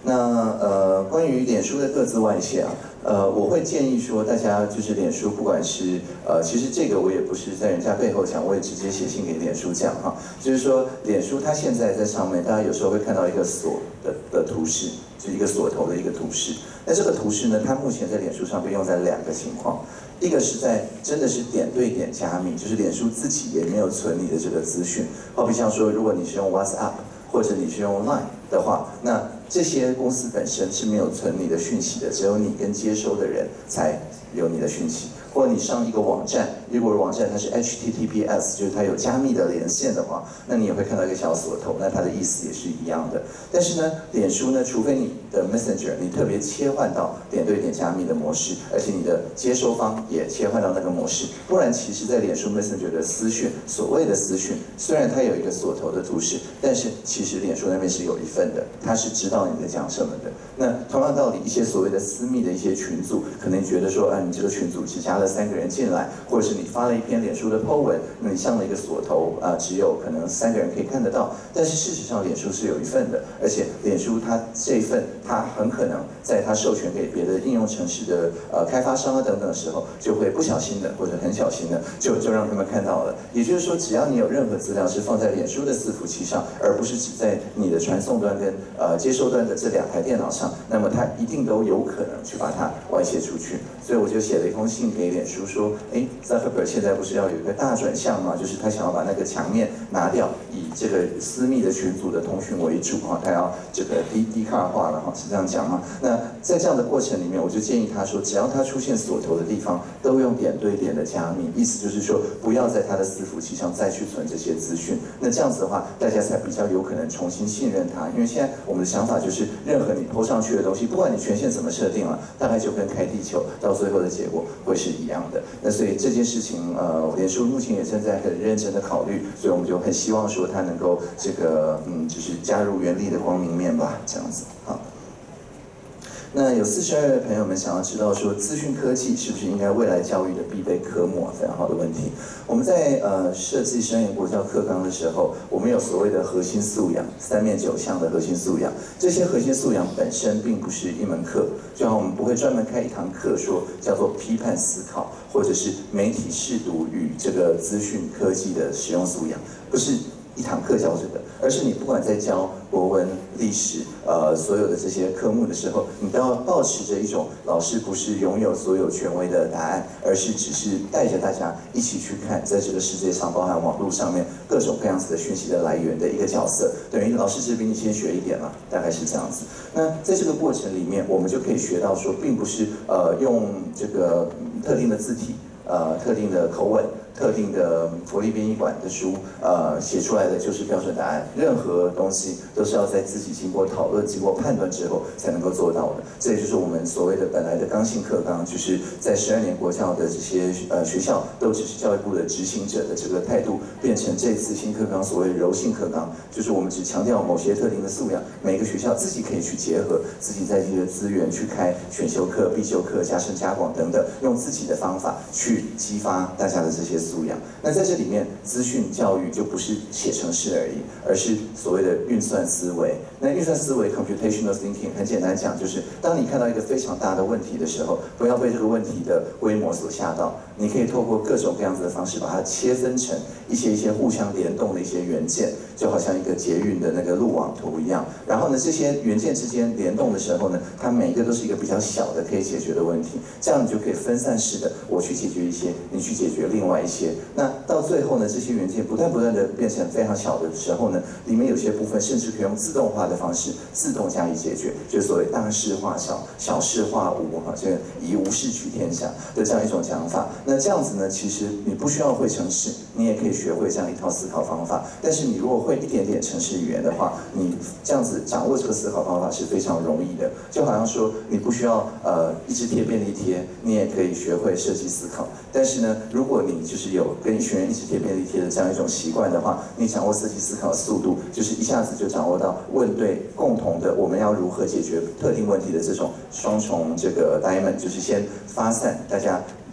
那呃，关于脸书的各自外泄啊，呃，我会建议说，大家就是脸书，不管是呃，其实这个我也不是在人家背后讲，我也直接写信给脸书讲哈，就是说，脸书它现在在上面，大家有时候会看到一个锁的的图示，就是一个锁头的一个图示。那这个图示呢，它目前在脸书上被用在两个情况，一个是在真的是点对点加密，就是脸书自己也没有存你的这个资讯，好比像说，如果你是用 WhatsApp 或者你是用 Line 的话，那这些公司本身是没有存你的讯息的，只有你跟接收的人才有你的讯息。或者你上一个网站，如果网站它是 H T T P S， 就是它有加密的连线的话，那你也会看到一个小锁头，那它的意思也是一样的。但是呢，脸书呢，除非你的 Messenger 你特别切换到点对点加密的模式，而且你的接收方也切换到那个模式，不然其实在脸书 Messenger 的私讯，所谓的私讯，虽然它有一个锁头的图示，但是其实脸书那边是有一份的，它是知道你在讲什么的。那同样道理，一些所谓的私密的一些群组，可能觉得说，啊，你这个群组只加了三个人进来，或者是你发了一篇脸书的 po 文，那你上了一个锁头，啊、呃，只有可能三个人可以看得到。但是事实上，脸书是有一份的，而且脸书它这一份，它很可能在它授权给别的应用程式的呃开发商啊等等的时候，就会不小心的或者很小心的就就让他们看到了。也就是说，只要你有任何资料是放在脸书的伺服器上，而不是只在你的传送端跟呃接收端的这两台电脑上，那么它一定都有可能去把它外泄出去。所以我就写了一封信给脸书说，哎 ，Zuckerberg 现在不是要有一个大转向吗？就是他想要把那个墙面拿掉，以这个私密的群组的通讯为主哈，他要这个低低卡化了哈，是这样讲吗？那在这样的过程里面，我就建议他说，只要他出现锁头的地方，都用点对点的加密，意思就是说，不要在他的伺服器上再去存这些资讯。那这样子的话，大家才比较有可能重新信任他，因为现在我们的想法就是，任何你 po 上去的东西，不管你权限怎么设定了，大概就跟开地球到最后的结果会是一样的。那所以这件事情，呃，脸书目前也正在很认真的考虑，所以我们就很希望说它能够这个，嗯，就是加入原力的光明面吧，这样子，好。那有四十二位朋友们想要知道说，资讯科技是不是应该未来教育的必备科目啊？非常好的问题。我们在呃设计生涯国教课纲的时候，我们有所谓的核心素养，三面九项的核心素养。这些核心素养本身并不是一门课，就好像我们不会专门开一堂课说叫做批判思考，或者是媒体识读与这个资讯科技的使用素养，不是一堂课教这个，而是你不管在教国文、历史，呃，所有的这些科目的时候，你都要保持着一种老师不是拥有所有权威的答案，而是只是带着大家一起去看，在这个世界上，包含网络上面各种各样子的讯息的来源的一个角色。等于老师只比你先学一点嘛，大概是这样子。那在这个过程里面，我们就可以学到说，并不是呃用这个特定的字体。呃，特定的口吻、特定的国立编译馆的书，呃，写出来的就是标准答案。任何东西都是要在自己经过讨论、经过判断之后才能够做到的。这也就是我们所谓的本来的刚性课纲，就是在十二年国教的这些呃学校都只是教育部的执行者的这个态度，变成这次新课纲所谓柔性课纲，就是我们只强调某些特定的素养，每个学校自己可以去结合自己在地的资源去开选修课、必修课、加深加广等等，用自己的方法去激发大家的这些素养。那在这里面，资讯教育就不是写程式而已，而是所谓的运算思维。那运算思维 （computational thinking） 很简单讲，就是当你看到一个非常大的问题的时候，不要被这个问题的规模所吓到，你可以透过各种各样子的方式，把它切分成一些一些互相联动的一些元件，就好像一个捷运的那个路网图一样。然后呢，这些元件之间联动的时候呢，它每一个都是一个比较小的可以解决的问题，这样你就可以分散式的，我去解决一些，你去解决另外一些。那到最后呢，这些元件不断不断的变成非常小的时候呢，里面有些部分甚至可以用自动化的方式自动加以解决，就是所谓大事化小，小事化无，哈，这个以无事取天下的这样一种讲法。那这样子呢，其实你不需要会程式，你也可以学会这样一套思考方法。但是你如果会一点点程式语言的话，你这样子掌握这个思考方法是非常容易的。就好像说，你不需要呃一直贴便利贴，你也可以学会设计思考。但是呢，如果你就是有跟一群人一直贴便利贴的这样一种习惯的话，你掌握设计思考的速度，就是一下子就掌握到问对共同的我们要如何解决特定问题的这种双重这个 diamond， 就是先发散大家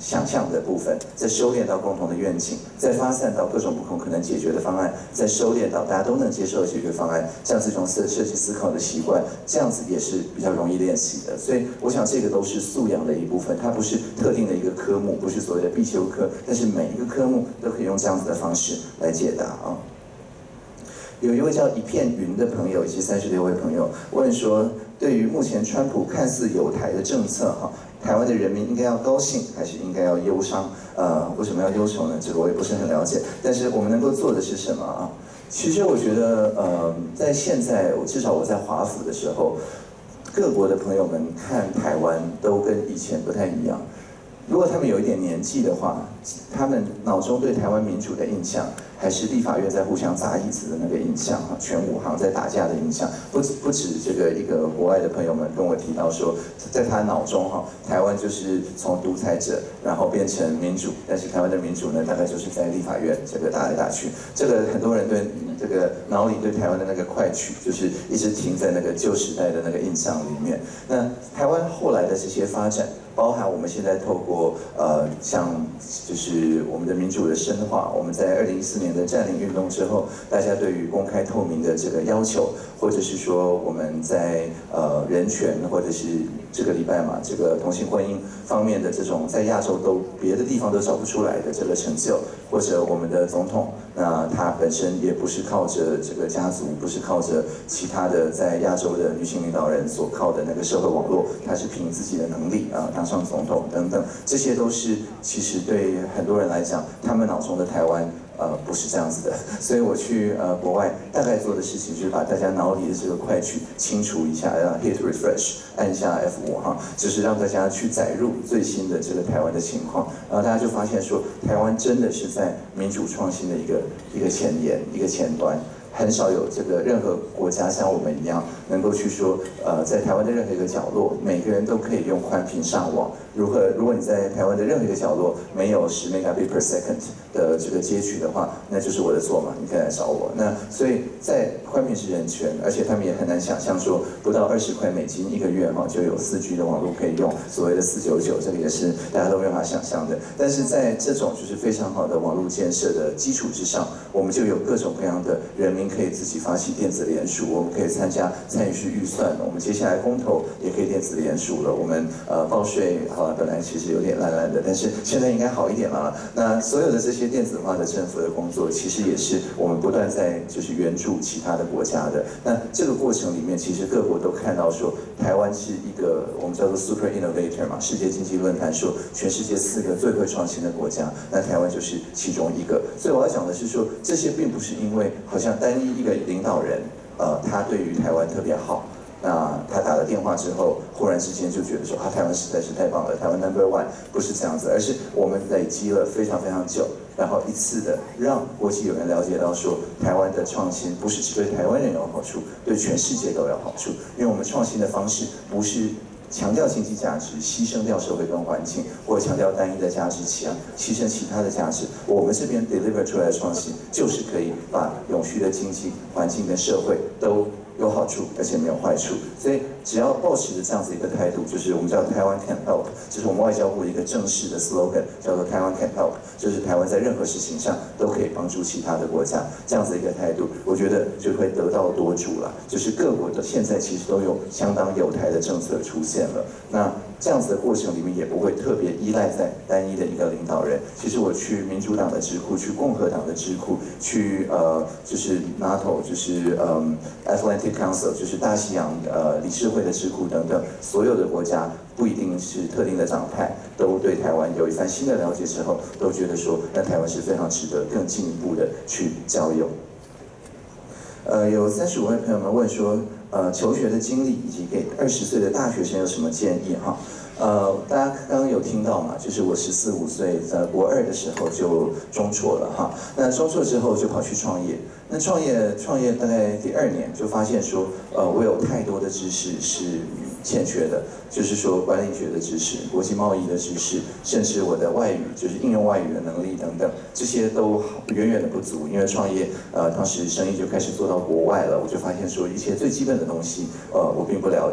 想象的部分，再收敛到共同的愿景，再发散到各种不同可能解决的方案，再收敛到大家都能接受的解决方案，这样这种设设计思考的习惯，这样子也是比较容易练习的。所以我想这个都是素养的一部分，它不是特定的一个科目，不是所谓的必修课，但是每一个科目都可以用这样子的方式来解答啊。有一位叫一片云的朋友，以及三十六位朋友问说，对于目前川普看似友台的政策，哈，台湾的人民应该要高兴，还是应该要忧伤？呃，为什么要忧愁呢？这个我也不是很了解。但是我们能够做的是什么啊？其实我觉得，呃，在现在，至少我在华府的时候，各国的朋友们看台湾都跟以前不太一样。如果他们有一点年纪的话，他们脑中对台湾民主的印象，还是立法院在互相砸椅子的那个印象哈，全武行在打架的印象。不止不止这个一个国外的朋友们跟我提到说，在他脑中哈，台湾就是从独裁者然后变成民主，但是台湾的民主呢，大概就是在立法院这个打来打去。这个很多人对这个脑里对台湾的那个快曲，就是一直停在那个旧时代的那个印象里面。那台湾后来的这些发展，包含我们现在透过呃像就是我们的民主的深化，我们在二零一四年的占领运动之后，大家对于公开透明的这个要求，或者是说我们在呃人权或者是这个礼拜嘛，这个同性婚姻方面的这种在亚洲都别的地方都找不出来的这个成就，或者我们的总统，那他本身也不是靠着这个家族，不是靠着其他的在亚洲的女性领导人所靠的那个社会网络，他是凭自己的能力啊当上总统等等，这些都是其实对很多人来讲，他们脑中的台湾。呃，不是这样子的，所以我去呃国外大概做的事情就是把大家脑里的这个快曲清除一下，让 hit refresh 按下 F 五 哈，就是让大家去载入最新的这个台湾的情况，然后大家就发现说，台湾真的是在民主创新的一个一个前沿，一个前端。很少有这个任何国家像我们一样，能够去说，呃，在台湾的任何一个角落，每个人都可以用宽频上网。如何？如果你在台湾的任何一个角落没有十 megabit per second 的这个接取的话，那就是我的错嘛，你可以来找我。那所以在宽频是人权，而且他们也很难想象说，不到二十块美金一个月哈，就有四 G 的网络可以用，所谓的四九九，这个也是大家都没办法想象的。但是在这种就是非常好的网络建设的基础之上，我们就有各种各样的人民。可以自己发起电子联署，我们可以参加参与式预算，我们接下来公投也可以电子联署了。我们呃报税好了，本来其实有点烂烂的，但是现在应该好一点了。那所有的这些电子化的政府的工作，其实也是我们不断在就是援助其他的国家的。那这个过程里面，其实各国都看到说，台湾是一个我们叫做 super innovator 嘛，世界经济论坛说全世界四个最会创新的国家，那台湾就是其中一个。所以我要讲的是说，这些并不是因为好像单一一个领导人，呃，他对于台湾特别好。那他打了电话之后，忽然之间就觉得说，啊，台湾实在是太棒了，台湾 number one， 不是这样子，而是我们累积了非常非常久，然后一次的让国际有人了解到说，台湾的创新不是只对台湾人有好处，对全世界都有好处，因为我们创新的方式不是强调经济价值，牺牲掉社会跟环境，或者强调单一的价值强，牺牲其他的价值。我们这边 deliver 出来的创新，就是可以把永续的经济、环境跟社会都有好处，而且没有坏处。所以只要抱持着这样子一个态度，就是我们叫台湾 can help， 这是我们外交部一个正式的 slogan， 叫做台湾 can help， 就是台湾在任何事情上都可以帮助其他的国家。这样子一个态度，我觉得就会得道多助了。就是各国的现在其实都有相当友台的政策出现了。那这样子的过程里面也不会特别依赖在单一的一个领导人。其实我去民主党的智库，去共和党的智库，去呃就是 NATO， 就是嗯 Atlantic Council， 就是大西洋呃理事会的智库等等，所有的国家不一定是特定的党派，都对台湾有一番新的了解之后，都觉得说，那台湾是非常值得更进一步的去交友。呃，有三十五位朋友们问说，呃，求学的经历以及给二十岁的大学生有什么建议哈？呃，大家刚刚有听到嘛，就是我十四五岁在国二的时候就中辍了哈。那中辍之后就跑去创业。那创业创业大概第二年就发现说，呃，我有太多的知识是欠缺的，就是说管理学的知识、国际贸易的知识，甚至我的外语，就是应用外语的能力等等，这些都远远的不足。因为创业，呃，当时生意就开始做到国外了，我就发现说一些最基本的东西，呃，我并不了解。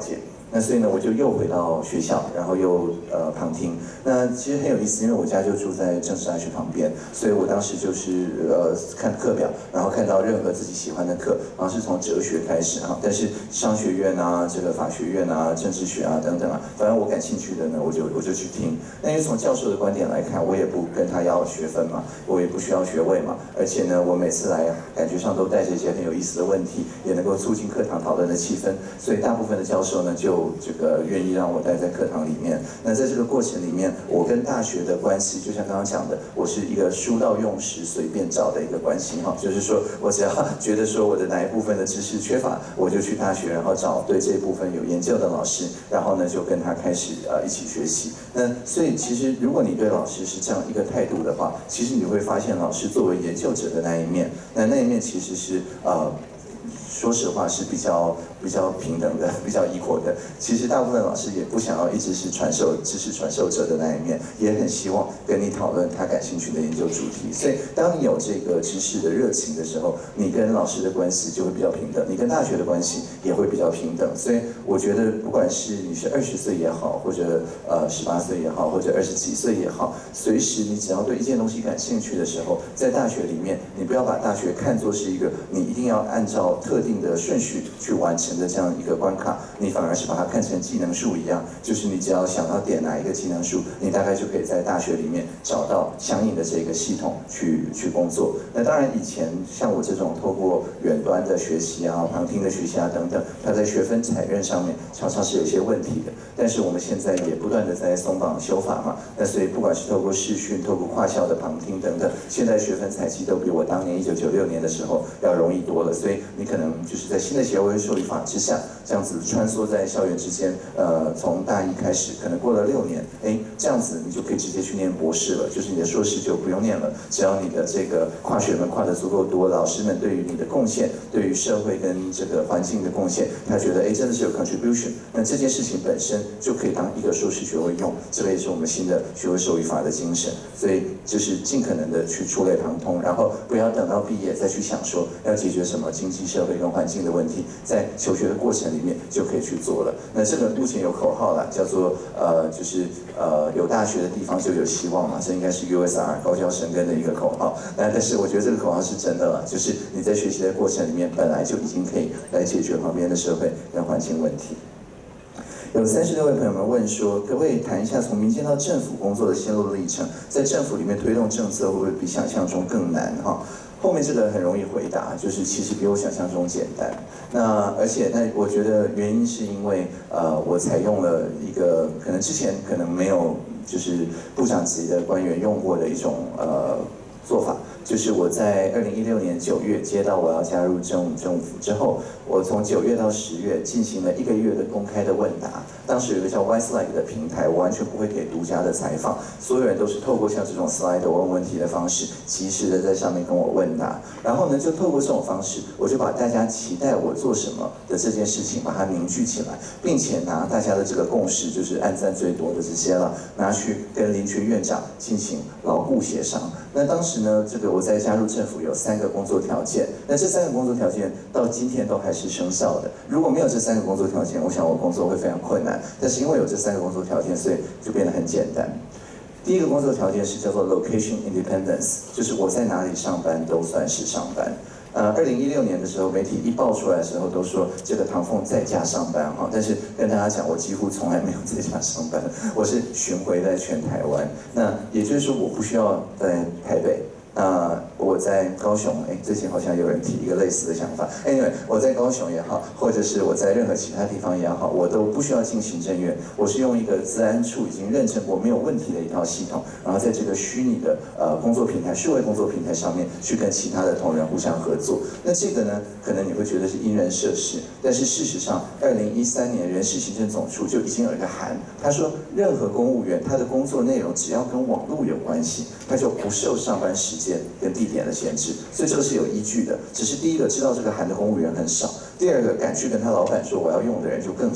那所以呢，我就又回到学校，然后又呃旁听。那其实很有意思，因为我家就住在政治大学旁边，所以我当时就是呃看课表，然后看到任何自己喜欢的课，好像是从哲学开始哈，但是商学院啊、这个法学院啊、政治学啊等等啊，反正我感兴趣的呢，我就我就去听。那因为从教授的观点来看，我也不跟他要学分嘛，我也不需要学位嘛，而且呢，我每次来感觉上都带着一些很有意思的问题，也能够促进课堂讨论的气氛，所以大部分的教授呢就这个愿意让我待在课堂里面。那在这个过程里面，我跟大学的关系，就像刚刚讲的，我是一个书到用时随便找的一个关系哈，就是说我只要觉得说我的哪一部分的知识缺乏，我就去大学，然后找对这一部分有研究的老师，然后呢就跟他开始呃一起学习。那所以其实如果你对老师是这样一个态度的话，其实你会发现老师作为研究者的那一面，那那一面其实是呃。说实话是比较比较平等的，比较equal的。其实大部分老师也不想要一直是传授知识传授者的那一面，也很希望跟你讨论他感兴趣的研究主题。所以当你有这个知识的热情的时候，你跟老师的关系就会比较平等，你跟大学的关系也会比较平等。所以我觉得不管是你是二十岁也好，或者呃十八岁也好，或者二十几岁也好，随时你只要对一件东西感兴趣的时候，在大学里面，你不要把大学看作是一个你一定要按照特定的顺序去完成的这样一个关卡，你反而是把它看成技能树一样，就是你只要想要点哪一个技能树，你大概就可以在大学里面找到相应的这个系统去去工作。那当然以前像我这种透过远端的学习啊、旁听的学习啊等等，它在学分采认上面常常是有一些问题的。但是我们现在也不断的在松绑修法嘛，那所以不管是透过视讯、透过跨校的旁听等等，现在学分采集都比我当年一九九六年的时候要容易多了。所以你可能就是在新的协会受理法之下，这样子穿梭在校园之间，呃，从大一开始，可能过了六年，哎，这样子你就可以直接去念博士了，就是你的硕士就不用念了，只要你的这个跨学门跨得足够多，老师们对于你的贡献，对于社会跟这个环境的贡献，他觉得哎真的是有 contribution， 那这件事情本身就可以当一个硕士学位用，这个也是我们新的学位授予法的精神，所以就是尽可能的去触类旁通，然后不要等到毕业再去想说要解决什么经济社会跟环境的问题，在求学的过程里面就可以去做了。那这个目前有口号啦，叫做呃就是呃有大学的地方就有希望嘛，这应该是 U S R 高教生根的一个口号。那但是我觉得这个口号是真的啦，就是你在学习的过程里面本来就已经可以来解决旁边的社会跟环境问题。有三十六位朋友们问说，可不可以谈一下从民间到政府工作的心路历程？在政府里面推动政策会不会比想象中更难？哈，后面这个很容易回答，就是其实比我想象中简单。那而且那我觉得原因是因为呃，我采用了一个可能之前可能没有就是部长级的官员用过的一种呃做法。就是我在二零一六年九月接到我要加入政务政府之后，我从九月到十月进行了一个月的公开的问答。当时有一个叫 Y-Slide 的平台，我完全不会给独家的采访，所有人都是透过像这种 slide 问问题的方式，及时的在上面跟我问答。然后呢，就透过这种方式，我就把大家期待我做什么的这件事情，把它凝聚起来，并且拿大家的这个共识，就是按赞最多的这些了，拿去跟林权院长进行牢固协商。那当时呢，这个我在加入政府有三个工作条件，那这三个工作条件到今天都还是生效的。如果没有这三个工作条件，我想我工作会非常困难。但是因为有这三个工作条件，所以就变得很简单。第一个工作条件是叫做 location independence， 就是我在哪里上班都算是上班。呃，二零一六年的时候，媒体一爆出来的时候，都说这个唐凤在家上班哈，但是跟大家讲，我几乎从来没有在家上班，我是巡回在全台湾。那也就是说，我不需要在台北。那我在高雄，哎，最近好像有人提一个类似的想法。Anyway， 我在高雄也好，或者是我在任何其他地方也好，我都不需要进行政院，我是用一个资安处已经认证过没有问题的一套系统，然后在这个虚拟的呃工作平台、数位工作平台上面去跟其他的同仁互相合作。那这个呢，可能你会觉得是因人设施，但是事实上，二零一三年人事行政总处就已经有一个函，他说任何公务员他的工作内容只要跟网络有关系，他就不受上班时间跟地点的限制，所以这个是有依据的。只是第一个知道这个函的公务员很少，第二个敢去跟他老板说我要用的人就更少。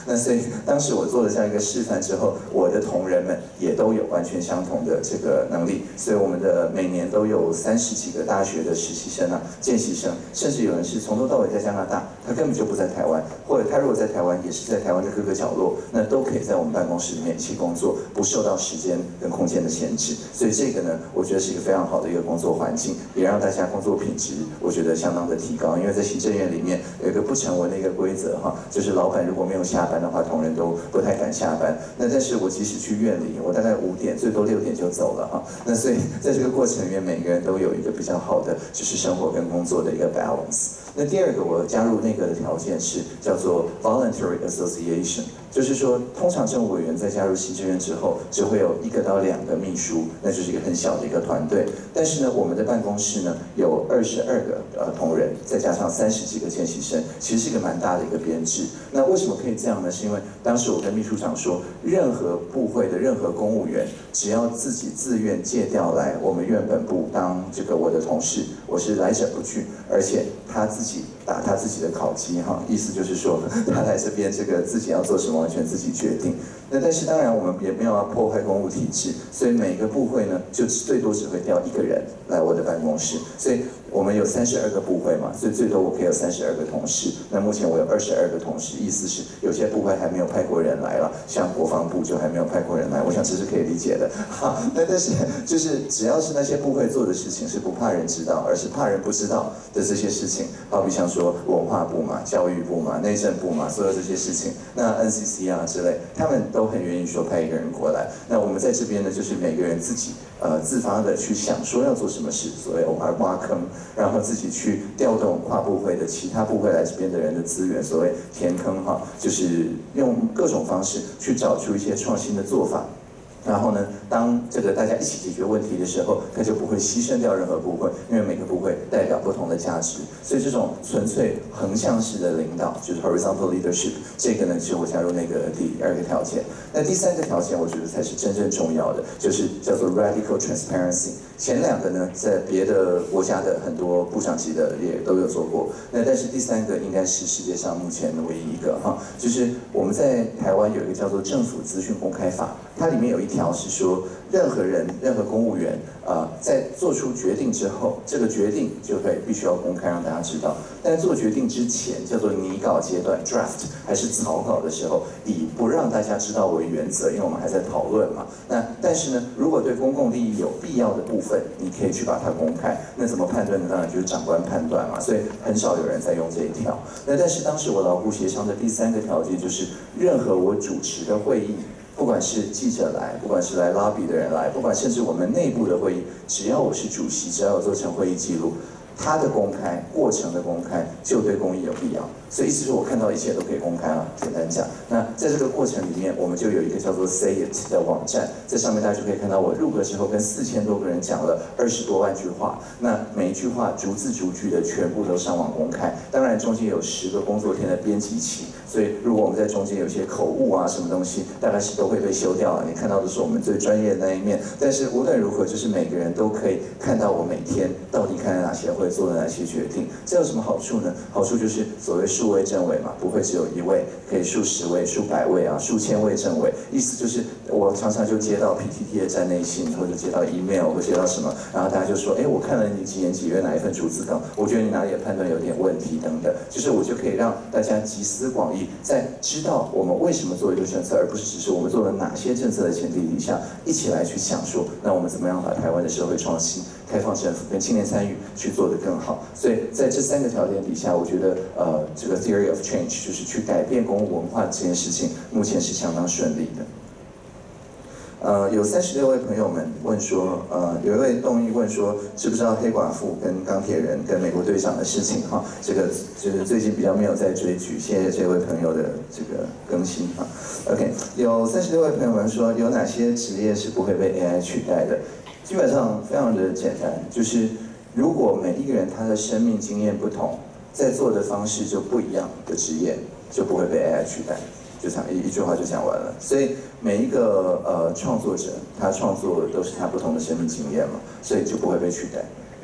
那所以当时我做了这样一个示范之后，我的同仁们也都有完全相同的这个能力，所以我们的每年都有三十几个大学的实习生啊、见习生，甚至有人是从头到尾在加拿大，他根本就不在台湾，或者他如果在台湾，也是在台湾的各个角落，那都可以在我们办公室里面一起工作，不受到时间跟空间的限制。所以这个呢，我觉得是一个非常好的一个工作环境，也让大家工作品质，我觉得相当的提高。因为在行政院里面有一个不成文的一个规则哈，就是老板如果没有下班的话，同仁都不太敢下班。那但是我即使去院里，我大概五点最多六点就走了哈。那所以在这个过程里面，每个人都有一个比较好的就是生活跟工作的一个 balance。那第二个我加入内阁的条件是叫做 voluntary association， 就是说通常政务委员在加入行政院之后，只会有一个到两个秘书，那就是一个很小的一个团队。但是呢，我们的办公室呢有二十二个呃同仁，再加上三十几个见习生，其实是一个蛮大的一个编制。那为什么可以这样呢？是因为当时我跟秘书长说，任何部会的任何公务员，只要自己自愿借调来我们院本部当这个我的同事，我是来者不拒，而且他自己打他自己的考绩哈，意思就是说他来这边这个自己要做什么完全自己决定。那但是当然我们也没有要破坏公务体制，所以每个部会呢就最多只会调一个人来我的办公室，所以我们有三十二个部会嘛，所以最多我可以有三十二个同事。那目前我有二十二个同事，意思是有些部会还没有派过人来了，像国防部就还没有派过人来，我想这是可以理解的。好，那但是就是只要是那些部会做的事情是不怕人知道，而是怕人不知道的这些事情，好比像说文化部嘛、教育部嘛、内政部嘛，所有这些事情，那 N C C 啊之类，他们都很愿意说派一个人过来。那我们在这边呢，就是每个人自己呃自发的去想说要做什么事，所谓偶尔挖坑，然后自己去调动跨部会的其他部会来这边的人的资源，所谓填坑哈，就是用各种方式去找出一些创新的做法。然后呢，当这个大家一起解决问题的时候，他就不会牺牲掉任何部会，因为每个部会代表不同的价值，所以这种纯粹横向式的领导，就是 horizontal leadership， 这个呢是我加入那个第二个条件。那第三个条件，我觉得才是真正重要的，就是叫做 radical transparency。前两个呢，在别的国家的很多部长级的也都有做过，那但是第三个应该是世界上目前的唯一一个哈，就是我们在台湾有一个叫做政府资讯公开法，它里面有一条是说，任何人、任何公务员啊、呃，在做出决定之后，这个决定就会必须要公开让大家知道。但做决定之前，叫做拟稿阶段 （draft） 还是草稿的时候，以不让大家知道为原则，因为我们还在讨论嘛。那但是呢，如果对公共利益有必要的部分，你可以去把它公开。那怎么判断呢？当然就是长官判断嘛。所以很少有人在用这一条。那但是当时我劳顾协商的第三个条件就是，任何我主持的会议。不管是记者来，不管是来 lobby 的人来，不管甚至我们内部的会议，只要我是主席，只要我做成会议记录，它的公开过程的公开就对公益有必要。所以意思是我看到一切都可以公开了，简单讲。那在这个过程里面，我们就有一个叫做 Say It 的网站，在上面大家就可以看到我入阁之后跟四千多个人讲了二十多万句话，那每一句话逐字逐句的全部都上网公开。当然中间有十个工作天的编辑期，所以如果我们在中间有些口误啊什么东西，大概是都会被修掉了。你看到的是我们最专业的那一面，但是无论如何，就是每个人都可以看到我每天到底看了哪些会，做了哪些决定。这有什么好处呢？好处就是所谓数位政委嘛，不会只有一位，可以数十位、数百位啊、数千位政委。意思就是我常常就接到 P T T 的站内信，或者接到 email， 或者接到什么，然后大家就说，哎，我看了你几年几月哪一份逐字稿，我觉得你哪里的判断有点问题等等。就是我就可以让大家集思广益，在知道我们为什么做一个政策，而不是只是我们做了哪些政策的前提底下，一起来去想说，那我们怎么样把台湾的社会创新、开放政府跟青年参与去做得更好。所以在这三个条件底下，我觉得呃，这个 theory of change 就是去改变公务文化这件事情，目前是相当顺利的。呃，有三十六位朋友们问说，呃，有一位动议问说，知不知道黑寡妇跟钢铁人跟美国队长的事情哈？这个就是最近比较没有在追剧，谢谢这位朋友的这个更新哈。OK， 有三十六位朋友们说，有哪些职业是不会被 A I 取代的？基本上非常的简单，就是如果每一个人他的生命经验不同，在做的方式就不一样的职业，就不会被 A I 取代。就讲一一句话就讲完了，所以每一个呃创作者，他创作都是他不同的生命经验嘛，所以就不会被取代。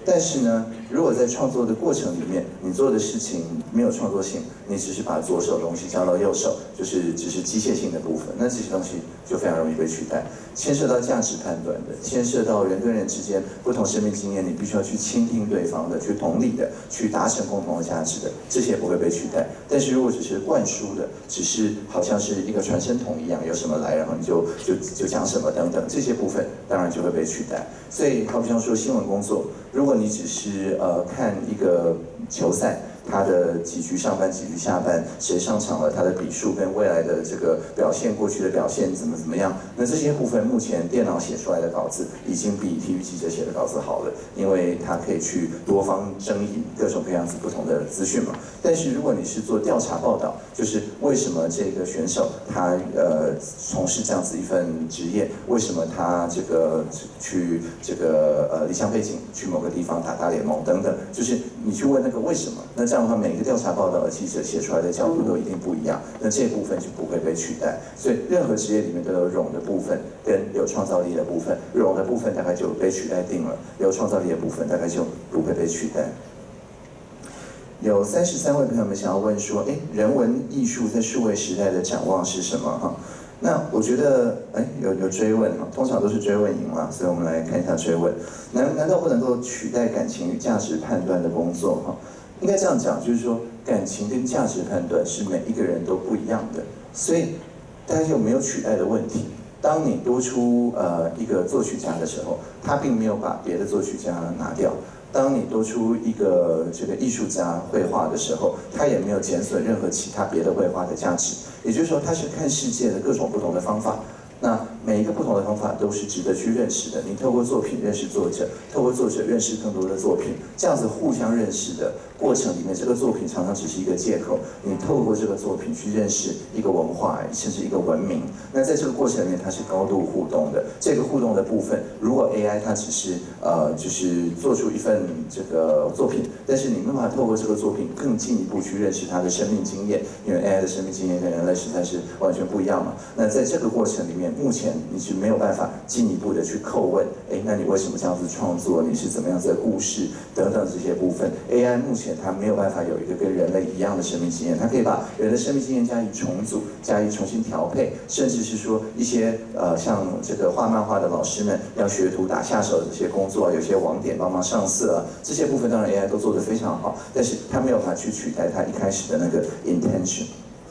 但是呢，如果在创作的过程里面，你做的事情没有创作性，你只是把左手的东西交到右手，就是只是机械性的部分，那这些东西就非常容易被取代。牵涉到价值判断的，牵涉到人跟人之间不同生命经验，你必须要去倾听对方的，去同理的，去达成共同的价值的，这些也不会被取代。但是如果只是灌输的，只是好像是一个传声筒一样，有什么来，然后你就就就讲什么等等，这些部分当然就会被取代。所以，好比像说新闻工作，如果你只是呃看一个球赛，他的几局上半几局下半，谁上场了，他的笔数跟未来的这个表现，过去的表现怎么怎么样，那这些部分目前电脑写出来的稿子已经比体育记者写的稿子好了，因为它可以去多方争议各种各样子不同的资讯嘛。但是如果你是做调查报道，就是为什么这个选手他呃从事这样子一份职业，为什么他这个去这个呃离乡背景去某个地方打大联盟等等，就是你去问那个为什么，那这样的话每个调查报道的记者写出来的角度都一定不一样，那这部分就不会被取代。所以任何职业里面都有冗的部分跟有创造力的部分，冗的部分大概就被取代定了，有创造力的部分大概就不会被取代。有三十三位朋友们想要问说，哎，人文艺术在数位时代的展望是什么？哈，那我觉得，哎，有有追问哈，通常都是追问赢了，所以我们来看一下追问。难难道不能够取代感情与价值判断的工作？哈，应该这样讲，就是说，感情跟价值判断是每一个人都不一样的，所以大家有没有取代的问题？当你多出呃一个作曲家的时候，他并没有把别的作曲家拿掉。当你多出一个这个艺术家绘画的时候，他也没有减损任何其他别的绘画的价值。也就是说，他是看世界的各种不同的方法。那每一个不同的方法都是值得去认识的。你透过作品认识作者，透过作者认识更多的作品，这样子互相认识的过程里面，这个作品常常只是一个借口。你透过这个作品去认识一个文化，甚至一个文明。那在这个过程里面，它是高度互动的。这个互动的部分，如果 A I 它只是呃就是做出一份这个作品，但是你没办法透过这个作品更进一步去认识它的生命经验，因为 A I 的生命经验跟人类实在是完全不一样嘛。那在这个过程里面，目前你是没有办法进一步的去叩问，哎，那你为什么这样子创作？你是怎么样子的故事等等这些部分 ，A I 目前它没有办法有一个跟人类一样的生命经验，它可以把人的生命经验加以重组、加以重新调配，甚至是说一些呃像这个画漫画的老师们要学徒打下手的这些工作，有些网点帮忙上色啊，这些部分当然 A I 都做得非常好，但是它没有办法去取代它一开始的那个 intention。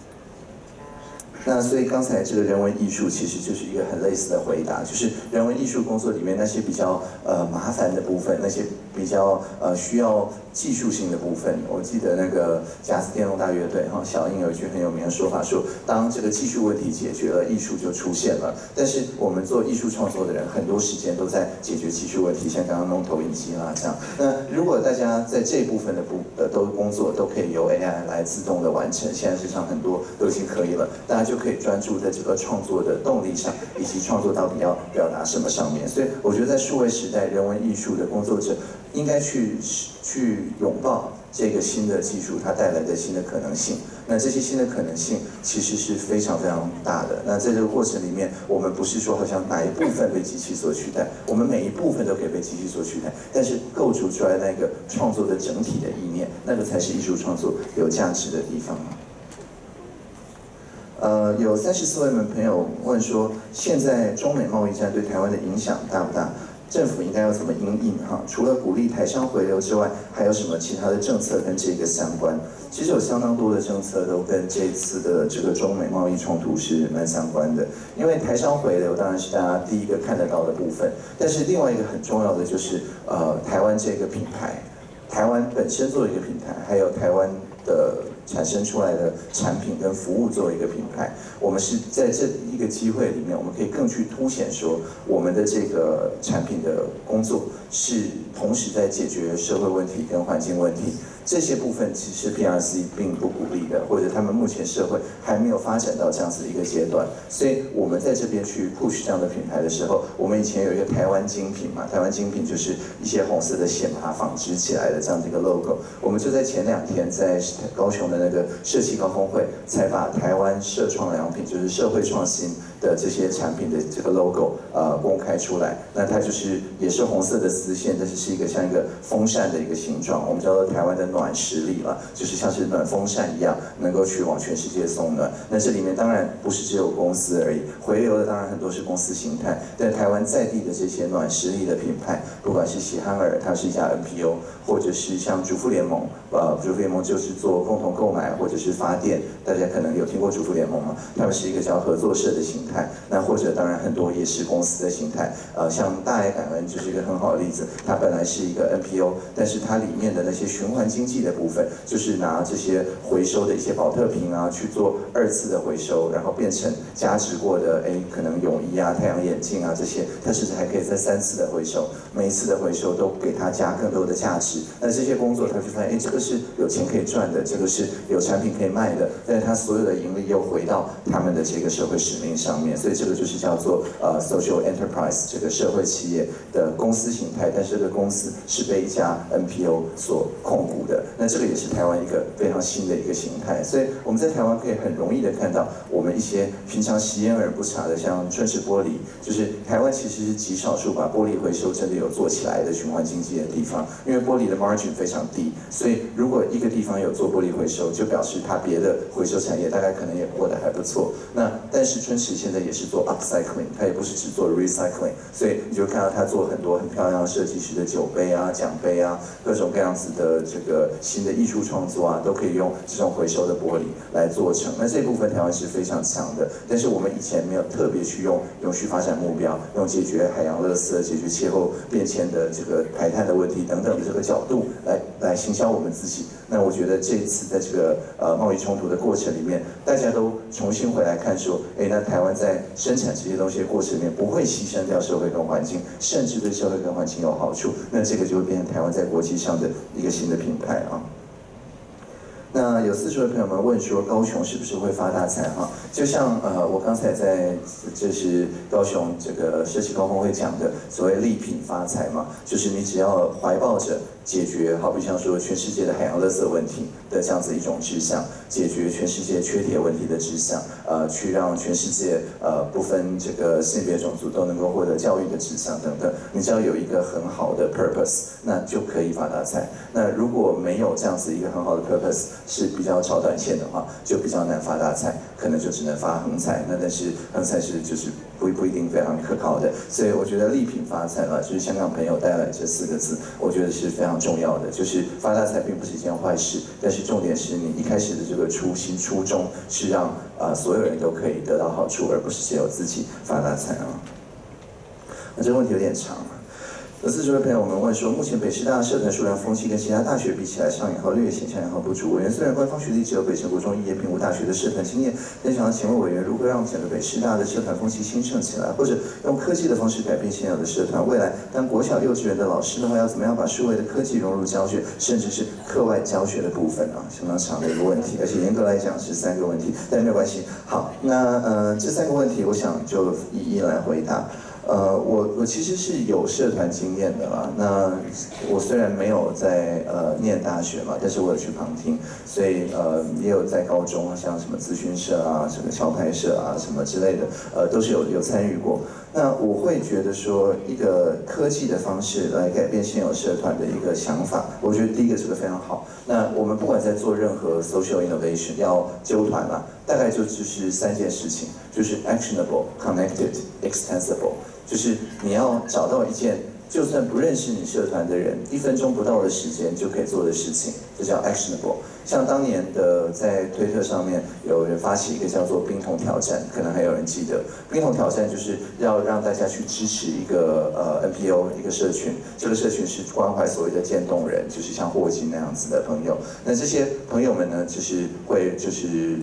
那所以刚才这个人文艺术其实就是一个很类似的回答，就是人文艺术工作里面那些比较呃麻烦的部分，那些比较呃需要技术性的部分。我记得那个贾斯电动大乐队哈，小英有一句很有名的说法说，当这个技术问题解决了，艺术就出现了。但是我们做艺术创作的人，很多时间都在解决技术问题，像刚刚弄投影机啦这样。那如果大家在这一部分的部呃都工作都可以由 A I 来自动的完成，现在市场很多都已经可以了，大家就可以专注在这个创作的动力上，以及创作到底要表达什么上面。所以我觉得在数位时代，人文艺术的工作者应该去去拥抱这个新的技术它带来的新的可能性。那这些新的可能性其实是非常非常大的。那在这个过程里面，我们不是说好像哪一部分被机器所取代，我们每一部分都可以被机器所取代，但是构筑出来那个创作的整体的意念，那个才是艺术创作有价值的地方。呃，有三十四位们朋友问说，现在中美贸易战对台湾的影响大不大？政府应该要怎么因应哈？除了鼓励台商回流之外，还有什么其他的政策跟这个相关？其实有相当多的政策都跟这次的这个中美贸易冲突是蛮相关的。因为台商回流当然是大家第一个看得到的部分，但是另外一个很重要的就是呃台湾这个品牌，台湾本身作为一个品牌，还有台湾的产生出来的产品跟服务作为一个品牌，我们是在这一个机会里面，我们可以更去凸显说，我们的这个产品的工作是同时在解决社会问题跟环境问题， 这些部分其实 P R C 并不鼓励的，或者他们目前社会还没有发展到这样子的一个阶段。所以我们在这边去 push 这样的品牌的时候，我们以前有一个台湾精品嘛，台湾精品就是一些红色的线把它纺织起来的这样的一个 logo。我们就在前两天在高雄的那个社企高峰会，才把台湾社创良品，就是社会创新的这些产品的这个 logo 呃公开出来。那它就是也是红色的丝线，但是是一个像一个风扇的一个形状，我们叫做台湾的暖实力了，就是像是暖风扇一样，能够去往全世界送暖。那这里面当然不是只有公司而已，回流的当然很多是公司形态，但台湾在地的这些暖实力的品牌，不管是喜憨儿，它是一家 N P O， 或者是像主妇联盟，呃，主妇联盟就是做共同购买或者是发电，大家可能有听过主妇联盟吗？他们是一个叫合作社的形态，那或者当然很多也是公司的形态，呃，像大爱感恩就是一个很好的例子，它本来是一个 N P O， 但是它里面的那些循环经济的部分，就是拿这些回收的一些保特瓶啊去做二次的回收，然后变成加值过的，哎，可能泳衣啊、太阳眼镜啊这些，它甚至还可以再三次的回收，每一次的回收都给它加更多的价值。那这些工作，他就发现，哎，这个是有钱可以赚的，这个是有产品可以卖的，但是它所有的盈利又回到他们的这个社会使命上面，所以这个就是叫做呃 social enterprise 这个社会企业的公司形态，但是这个公司是被一家 N P O 所控股的。那这个也是台湾一个非常新的一个形态，所以我们在台湾可以很容易的看到我们一些平常习焉而不察的，像春池玻璃，就是台湾其实是极少数把玻璃回收真的有做起来的循环经济的地方，因为玻璃的 margin 非常低，所以如果一个地方有做玻璃回收，就表示它别的回收产业大概可能也过得还不错。那但是春池现在也是做 upcycling， 它也不是只做 recycling， 所以你就看到它做很多很漂亮的设计师的酒杯啊、奖杯啊，各种各样子的这个新的艺术创作啊，都可以用这种回收的玻璃来做成。那这部分台湾是非常强的，但是我们以前没有特别去用永续发展目标，用解决海洋垃圾、解决气候变迁的这个排碳的问题等等的这个角度来来行销我们自己。那我觉得这次在这个呃贸易冲突的过程里面，大家都重新回来看说，哎，那台湾在生产这些东西的过程里面不会牺牲掉社会跟环境，甚至对社会跟环境有好处，那这个就会变成台湾在国际上的一个新的品牌啊。那有四十位朋友们问说，高雄是不是会发大财哈？就像呃，我刚才在这是高雄这个社企高峰会讲的所谓利品发财嘛，就是你只要怀抱着解决，好比像说全世界的海洋垃圾问题的这样子一种志向，解决全世界缺铁问题的志向，呃，去让全世界呃不分这个性别种族都能够获得教育的志向等等，你只要有一个很好的 purpose， 那就可以发大财。那如果没有这样子一个很好的 purpose， 是比较炒短线的话，就比较难发大财，可能就只能发横财。那但是横财是就是不不一定非常可靠的，所以我觉得利品发财了，就是香港朋友带来这四个字，我觉得是非常重要的。就是发大财并不是一件坏事，但是重点是你一开始的这个初心初衷是让啊、呃、所有人都可以得到好处，而不是只有自己发大财啊。那这个问题有点长。有四十位朋友们问说，目前北师大社团数量风气跟其他大学比起来，上引号略显下引号不足。委员虽然官方学历只有北城国中一，也并无大学的社团经验，但想要请问委员，如何让整个北师大的社团风气兴盛起来，或者用科技的方式改变现有的社团？未来当国小幼稚园的老师的话，要怎么样把数位的科技融入教学，甚至是课外教学的部分啊？相当长的一个问题，而且严格来讲是三个问题，但没有关系。好，那呃这三个问题，我想就一一来回答。呃，我我其实是有社团经验的啦。那我虽然没有在呃念大学嘛，但是我有去旁听，所以呃也有在高中，像什么资讯社啊、什么桥牌社啊、什么之类的，呃都是有有参与过。那我会觉得说，一个科技的方式来改变现有社团的一个想法，我觉得第一个这个非常好。那我们不管在做任何 social innovation， 要揪团啦，大概就只是三件事情，就是 actionable、connected、extensible。就是你要找到一件，就算不认识你社团的人，一分钟不到的时间就可以做的事情，这叫 actionable。像当年的在推特上面有人发起一个叫做冰桶挑战，可能还有人记得。冰桶挑战就是要让大家去支持一个呃 N P O 一个社群，这个社群是关怀所谓的渐冻人，就是像霍金那样子的朋友。那这些朋友们呢，就是会就是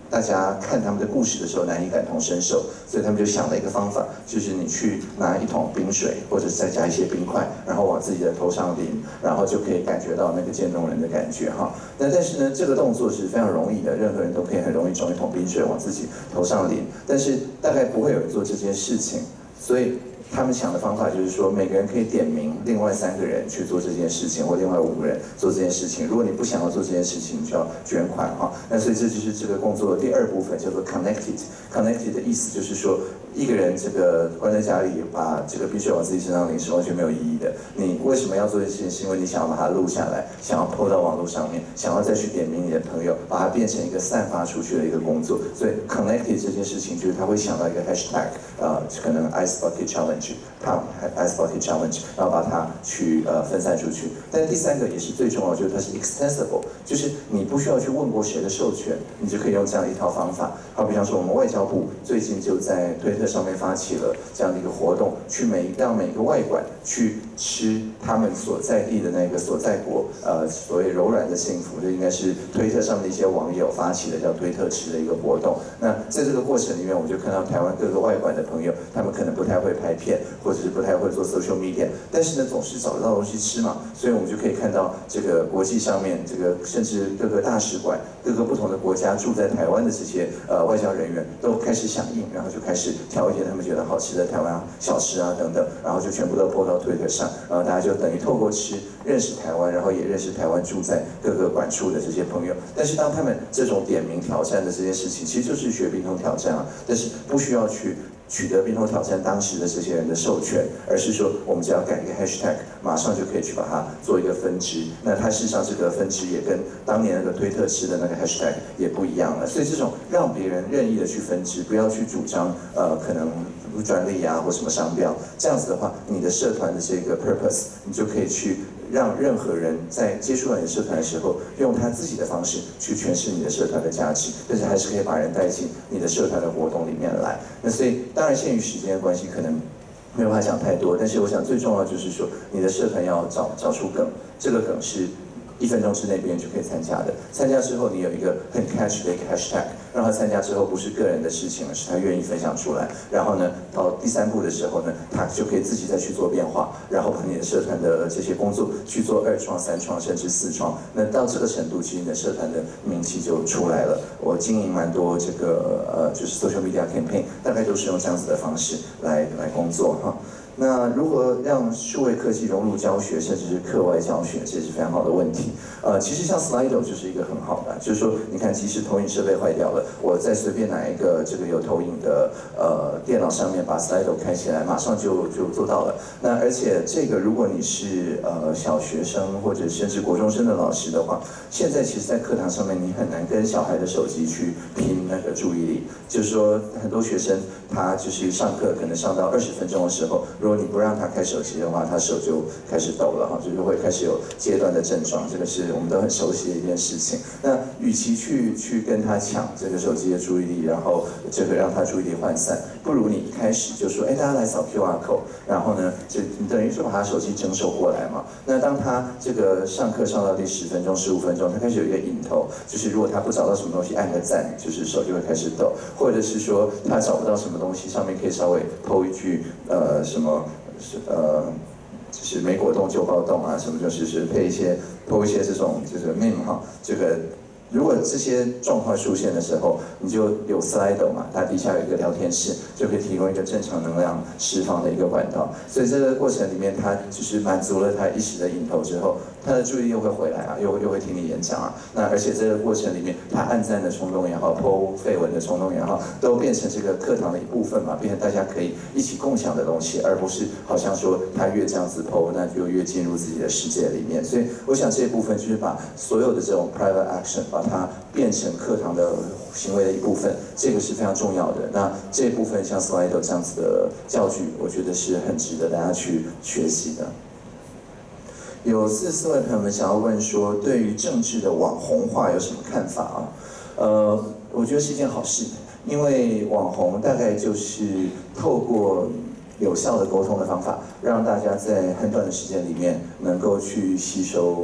大家看他们的故事的时候难以感同身受，所以他们就想了一个方法，就是你去拿一桶冰水，或者再加一些冰块，然后往自己的头上淋，然后就可以感觉到那个渐冻人的感觉哈。那但是呢，这个动作是非常容易的，任何人都可以很容易装一桶冰水往自己头上淋，但是大概不会有人做这件事情，所以他们想的方法就是说，每个人可以点名另外三个人去做这件事情，或另外五个人做这件事情。如果你不想要做这件事情，你就要捐款哈。那所以这就是这个工作的第二部分，叫做 connected。connected 的意思就是说，一个人这个关在家里，把这个冰水往自己身上淋是完全没有意义的。你为什么要做这件事情？是因为你想要把它录下来，想要 po 到网络上面，想要再去点名你的朋友，把它变成一个散发出去的一个工作。所以 connected 这件事情，就是他会想到一个 hashtag， 呃，可能 ice bucket challenge。Tom Ice Bucket Challenge， 然后把它去呃分散出去。但是第三个也是最重要的，就是它是 extensible， 就是你不需要去问过谁的授权，你就可以用这样一套方法。好，比方说我们外交部最近就在推特上面发起了这样的一个活动，去每让每个外馆去吃他们所在地的那个所在国呃所谓柔软的幸福，这应该是推特上面的一些网友发起的叫推特吃的一个活动。那在这个过程里面，我们就看到台湾各个外馆的朋友，他们可能不太会拍片，或者是不太会做 social media， 但是呢，总是找得到东西吃嘛，所以我们就可以看到这个国际上面，这个甚至各个大使馆、各个不同的国家住在台湾的这些呃外交人员都开始响应，然后就开始挑一些他们觉得好吃的台湾小吃啊等等，然后就全部都 po 到 Twitter 上，然后大家就等于透过吃认识台湾，然后也认识台湾住在各个馆处的这些朋友。但是当他们这种点名挑战的这件事情，其实就是学冰桶挑战啊，但是不需要去取得冰桶挑战当时的这些人的授权，而是说我们只要改一个 hashtag， 马上就可以去把它做一个分支。那它事实上这个分支也跟当年那个推特吃的那个 hashtag 也不一样了。所以这种让别人任意的去分支，不要去主张呃可能专利啊或什么商标，这样子的话，你的社团的这个 purpose， 你就可以去让任何人在接触到你的社团的时候，用他自己的方式去诠释你的社团的价值，但是还是可以把人带进你的社团的活动里面来。那所以当然限于时间的关系，可能没有办法讲太多，但是我想最重要的就是说，你的社团要找找出梗，这个梗是一分钟之内别人就可以参加的。参加之后，你有一个很 catch 的一个 hashtag， 让他参加之后不是个人的事情了，是他愿意分享出来。然后呢，到第三步的时候呢，他就可以自己再去做变化，然后把你的社团的这些工作去做二创、三创甚至四创。那到这个程度，其实你的社团的名气就出来了。我经营蛮多这个呃，就是 social media campaign， 大概都是用这样子的方式来来工作哈。那如何让数位科技融入教学，甚至是课外教学，这是非常好的问题。呃，其实像 Slido 就是一个很好的，就是说，你看，即使投影设备坏掉了，我再随便拿一个这个有投影的呃电脑上面把 Slido 开起来，马上就就做到了。那而且这个，如果你是呃小学生或者甚至国中生的老师的话，现在其实，在课堂上面你很难跟小孩的手机去拼那个注意力，就是说，很多学生他就是上课可能上到二十分钟的时候，如果你不让他开手机的话，他手就开始抖了哈，就是会开始有阶段的症状，这个是我们都很熟悉的一件事情。那与其去去跟他抢这个手机的注意力，然后这个让他注意力涣散，不如你一开始就说，哎，大家来扫 Q R code， 然后呢，就你等于是把他手机征收过来嘛。那当他这个上课上到第十分钟、十五分钟，他开始有一个瘾头，就是如果他不找到什么东西按个赞，就是手就会开始抖，或者是说他找不到什么东西，上面可以稍微 po 一句呃什么。是呃，就是没果冻就爆冻啊，什么就是是配一些播一些这种就是 meme 哈，这个如果这些状况出现的时候，你就有 Slido 嘛，它底下有一个聊天室，就可以提供一个正常能量释放的一个管道。所以这个过程里面，它就是满足了他一时的瘾头之后，他的注意力又会回来啊，又又会听你演讲啊。那而且这个过程里面，他按赞的冲动也好 ，po 绯闻的冲动也好，都变成这个课堂的一部分嘛，变成大家可以一起共享的东西，而不是好像说他越这样子 po， 那就越进入自己的世界里面。所以我想这一部分就是把所有的这种 private action 把它变成课堂的行为的一部分，这个是非常重要的。那这一部分像 Slido 这样子的教具，我觉得是很值得大家去学习的。有四四位朋友们想要问说，对于政治的网红化有什么看法啊？呃，我觉得是一件好事，因为网红大概就是透过有效的沟通的方法，让大家在很短的时间里面能够去吸收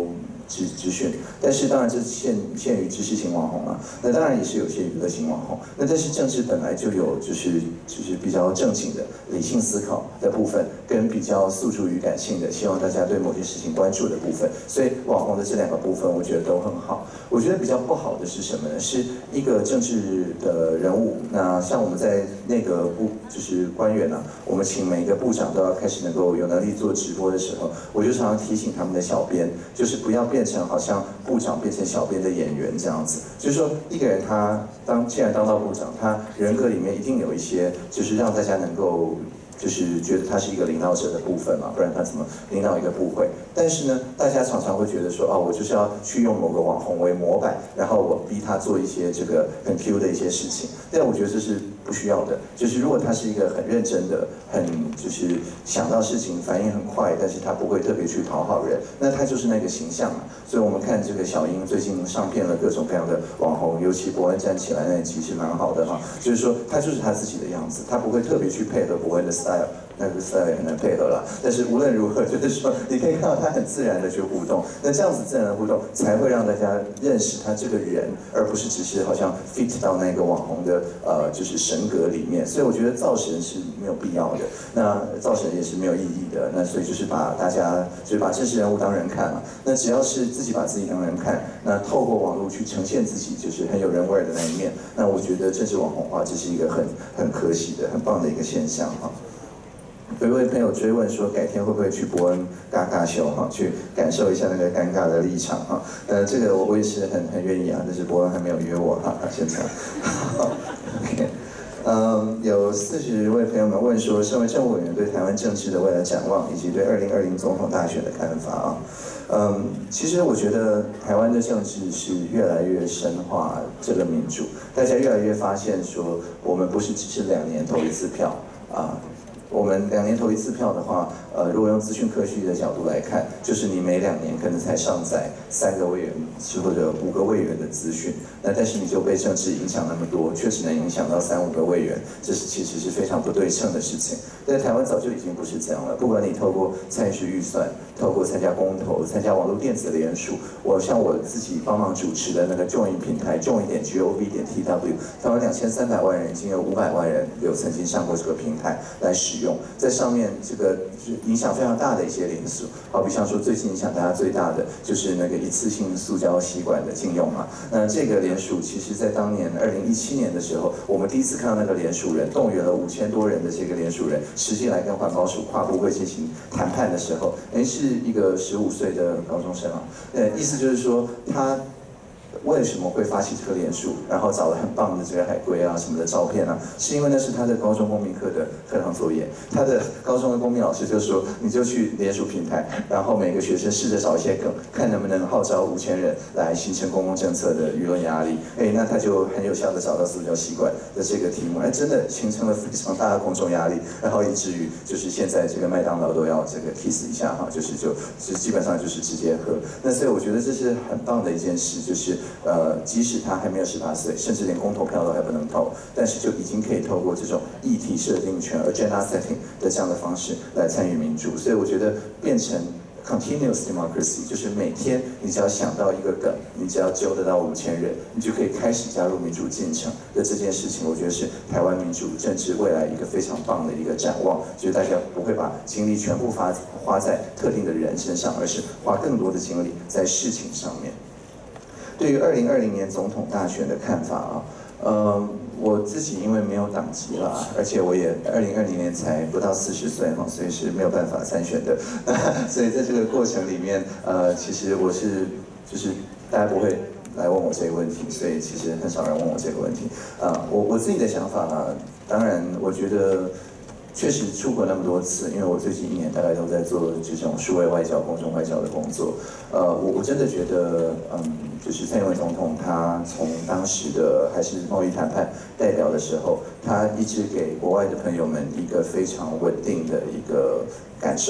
资资讯，但是当然这限限于知识型网红啊，那当然也是有些娱乐型网红，那但是政治本来就有就是就是比较正经的理性思考的部分，跟比较诉诸于感性的，希望大家对某件事情关注的部分，所以网红的这两个部分我觉得都很好。我觉得比较不好的是什么呢？是一个政治的人物，那像我们在内阁部就是官员啊，我们请每一个部长都要开始能够有能力做直播的时候，我就常常提醒他们的小编，就是不要变成好像部长变成小编的演员这样子。就是说，一个人他当既然当到部长，他人格里面一定有一些，就是让大家能够。就是觉得他是一个领导者的部分嘛，不然他怎么领导一个部会？但是呢，大家常常会觉得说，哦，我就是要去用某个网红为模板，然后我逼他做一些这个很 Q 的一些事情。但我觉得这是不需要的。就是如果他是一个很认真的，很就是想到事情反应很快，但是他不会特别去讨好人，那他就是那个形象嘛。所以我们看这个小英最近上片了各种各样的网红，尤其伯恩站起来那一集是蛮好的哈，就是说他就是他自己的样子，他不会特别去配合伯恩的 style。那个 style 也很难配合啦，但是无论如何，就是说你可以看到他很自然的去互动，那这样子自然的互动才会让大家认识他这个人，而不是只是好像 fit 到那个网红的呃就是神格里面。所以我觉得造神是没有必要的，那造神也是没有意义的。那所以就是把大家就是把真实人物当人看嘛。那只要是自己把自己当人看，那透过网络去呈现自己就是很有人味的那一面，那我觉得政治网红化这是一个很很可喜的、很棒的一个现象哈。有一位朋友追问说，改天会不会去伯恩尬尬秀哈，去感受一下那个尴尬的立场哈？呃，这个我我也是很很愿意啊，但是伯恩还没有约我哈，现在。OK， 嗯，有四十位朋友们问说，身为政务委员对台湾政治的未来展望，以及对二零二零总统大选的看法啊。嗯，其实我觉得台湾的政治是越来越深化这个民主，大家越来越发现说，我们不是只是两年投一次票啊。我们两年投一次票的话，呃，如果用资讯科学的角度来看，就是你每两年可能才上载三个位员或者五个位员的资讯，那但是你就被政治影响那么多，确实能影响到三五个位员，这是其实是非常不对称的事情。在台湾早就已经不是这样了，不管你透过参与式预算，透过参加公投、参加网络电子联署，我像我自己帮忙主持的那个 Join 平台 Join 点 gov 点 tw， 台湾两千三百万人，已经有五百万人有曾经上过这个平台来使用。在上面这个影响非常大的一些联署，好比像说最近影响大家最大的就是那个一次性塑胶吸管的禁用嘛。那这个联署其实在当年二零一七年的时候，我们第一次看到那个联署人动员了五千多人的这个联署人，实际来跟环保署跨部会进行谈判的时候，哎，是一个十五岁的高中生啊。呃，意思就是说他。为什么会发起这个联署？然后找了很棒的这个海龟啊什么的照片啊，是因为那是他的高中公民课的课堂作业。他的高中的公民老师就说，你就去联署平台，然后每个学生试着找一些梗，看能不能号召五千人来形成公共政策的舆论压力。哎，那他就很有效的找到塑胶吸管的这个题目，哎，真的形成了非常大的公众压力，然后以至于就是现在这个麦当劳都要这个 kiss 一下哈，就是就就基本上就是直接喝。那所以我觉得这是很棒的一件事，就是。呃，即使他还没有十八岁，甚至连公投票都还不能投，但是就已经可以透过这种议题设定权 （agenda setting） 的这样的方式来参与民主。所以我觉得变成 continuous democracy， 就是每天你只要想到一个梗，你只要揪得到五千人，你就可以开始加入民主进程的这件事情。我觉得是台湾民主政治未来一个非常棒的一个展望，就是大家不会把精力全部花花在特定的人身上，而是花更多的精力在事情上面。对于二零二零年总统大选的看法啊，呃，我自己因为没有党籍啦，而且我也二零二零年才不到四十岁哈，所以是没有办法参选的。所以在这个过程里面，呃，其实我是就是大家不会来问我这个问题，所以其实很少人问我这个问题。啊、呃，我我自己的想法啊，当然我觉得。确实出国那么多次，因为我最近一年大概都在做这种数位外交、公众外交的工作。呃，我我真的觉得，嗯，就是蔡英文总统他从当时的还是贸易谈判代表的时候，他一直给国外的朋友们一个非常稳定的一个感受。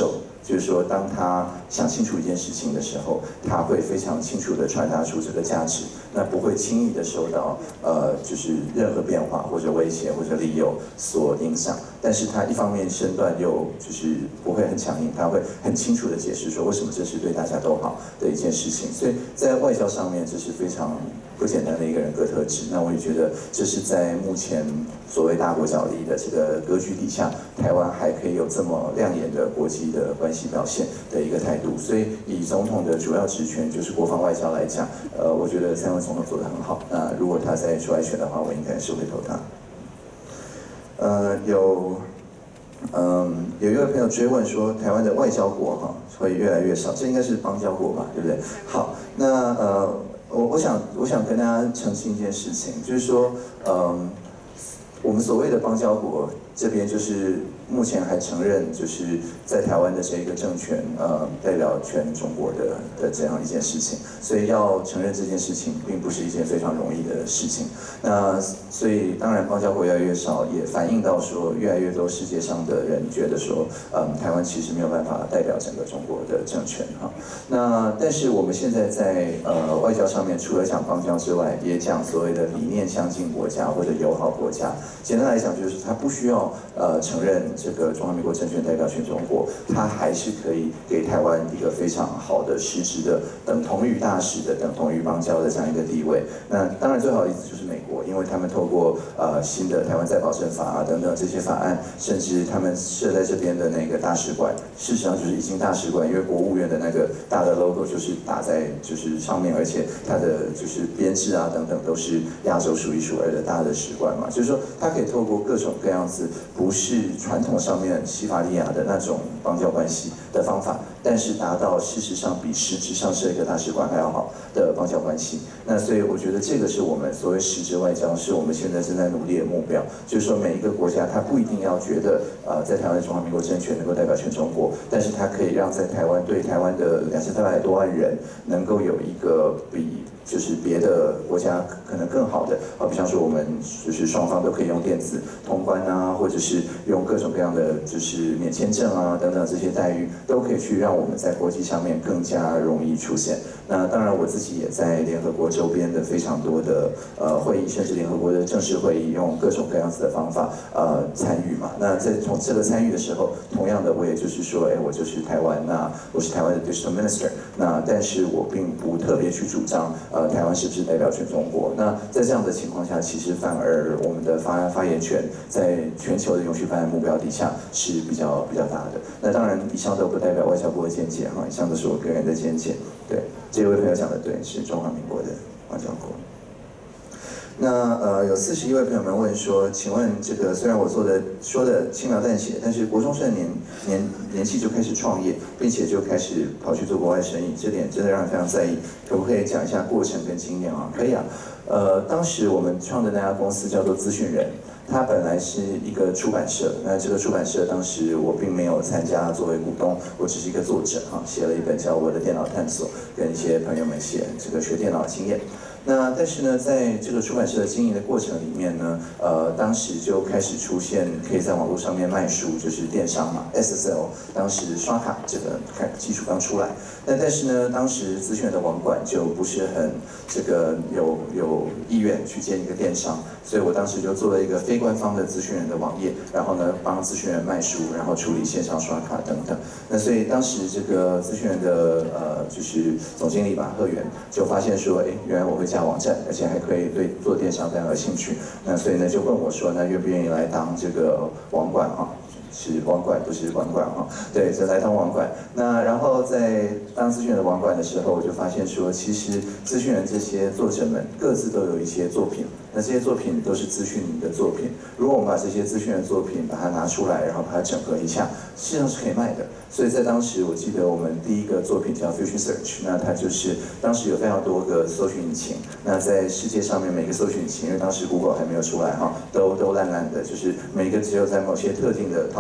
就是说，当他想清楚一件事情的时候，他会非常清楚地传达出这个价值，那不会轻易地受到呃就是任何变化或者威胁或者利诱所影响。但是他一方面身段又就是不会很强硬，他会很清楚地解释说为什么这是对大家都好的一件事情。所以在外交上面，这是非常不简单的一个人格特质。那我也觉得这是在目前所谓大国角力的这个格局底下，台湾还可以有这么亮眼的国际的关系表现的一个态度。所以以总统的主要职权就是国防外交来讲，呃，我觉得蔡英文总统做得很好。那如果他再出来选的话，我应该是会投他。呃，有，嗯，有一位朋友追问说，台湾的外交国哈会越来越少，这应该是邦交国吧，对不对？好，那呃，我我想我想跟大家澄清一件事情，就是说，嗯，我们所谓的邦交国这边就是目前还承认就是在台湾的这一个政权，呃，代表全中国的的这样一件事情，所以要承认这件事情，并不是一件非常容易的事情。那所以当然邦交国越来越少，也反映到说越来越多世界上的人觉得说，嗯，台湾其实没有办法代表整个中国的政权哈。那但是我们现在在呃外交上面，除了讲邦交之外，也讲所谓的理念相近国家或者友好国家。简单来讲，就是它不需要呃承认这个中华民国政权代表全中国，它还是可以给台湾一个非常好的实质的等同于大使的、等同于邦交的这样一个地位。那当然最好的例子就是美国，因为他们透过呃新的台湾再保证法啊等等这些法案，甚至他们设在这边的那个大使馆，事实上就是已经大使馆，因为国务院的那个大的 logo 就是打在就是上面，而且它的就是编制啊等等都是亚洲数一数二的大的使馆嘛，就是说它可以透过各种各样子不是传统上面西法利亚的那种邦交关系的方法，但是达到事实上比实质上设一个大使馆还要好的邦交关系。那所以我觉得这个是我们所谓实质外交，是我们现在正在努力的目标。就是说每一个国家它不一定要觉得呃在台湾的中华民国政权能够代表全中国，但是它可以让在台湾对台湾的两千三百多万人能够有一个比就是别的国家可能更好的，啊，比方说我们就是双方都可以用电子通关啊，或者是用各种各样的就是免签证啊等等这些待遇，都可以去让我们在国际上面更加容易出现。那当然我自己也在联合国周边的非常多的呃会议，甚至联合国的正式会议，用各种各样子的方法呃参与嘛。那在从这个参与的时候，同样的我也就是说，哎，我就是台湾，那我是台湾的 Digital Minister， 那但是我并不特别去主张。呃，台湾是不是代表全中国？那在这样的情况下，其实反而我们的发发言权在全球的永续发展目标底下是比较比较大的。那当然，以上都不代表外交部的见解哈，以上都是我个人的见解。对，这位朋友讲的对，是中华民国的外交国。那呃，有四十一位朋友们问说，请问这个虽然我做的说的轻描淡写，但是国中生年年年纪就开始创业，并且就开始跑去做国外生意，这点真的让人非常在意。可不可以讲一下过程跟经验啊？可以啊。呃，当时我们创的那家公司叫做资讯人，它本来是一个出版社。那这个出版社当时我并没有参加作为股东，我只是一个作者哈，写了一本叫《我的电脑探索》，跟一些朋友们写这个学电脑的经验。那但是呢，在这个出版社的经营的过程里面呢，呃，当时就开始出现可以在网络上面卖书，就是电商嘛 ，S S L， 当时刷卡这个开基础刚出来。那但是呢，当时资讯的网管就不是很这个有有意愿去建一个电商，所以我当时就做了一个非官方的资讯人的网页，然后呢帮资讯人卖书，然后处理线上刷卡等等。那所以当时这个资讯人的呃就是总经理吧，贺元就发现说，哎，原来我会架网站，而且还可以对做电商非常有兴趣。那所以呢就问我说，那愿不愿意来当这个网管啊？是网管，不是管管哈。对，就来当网管。那然后在当资讯人的网管的时候，我就发现说，其实资讯人这些作者们各自都有一些作品。那这些作品都是资讯的作品。如果我们把这些资讯的作品把它拿出来，然后把它整合一下，实际上是可以卖的。所以在当时，我记得我们第一个作品叫 Future Search， 那它就是当时有非常多个搜寻引擎。那在世界上面每个搜寻引擎，因为当时 Google 还没有出来哈，都都烂烂的，就是每个只有在某些特定的 Top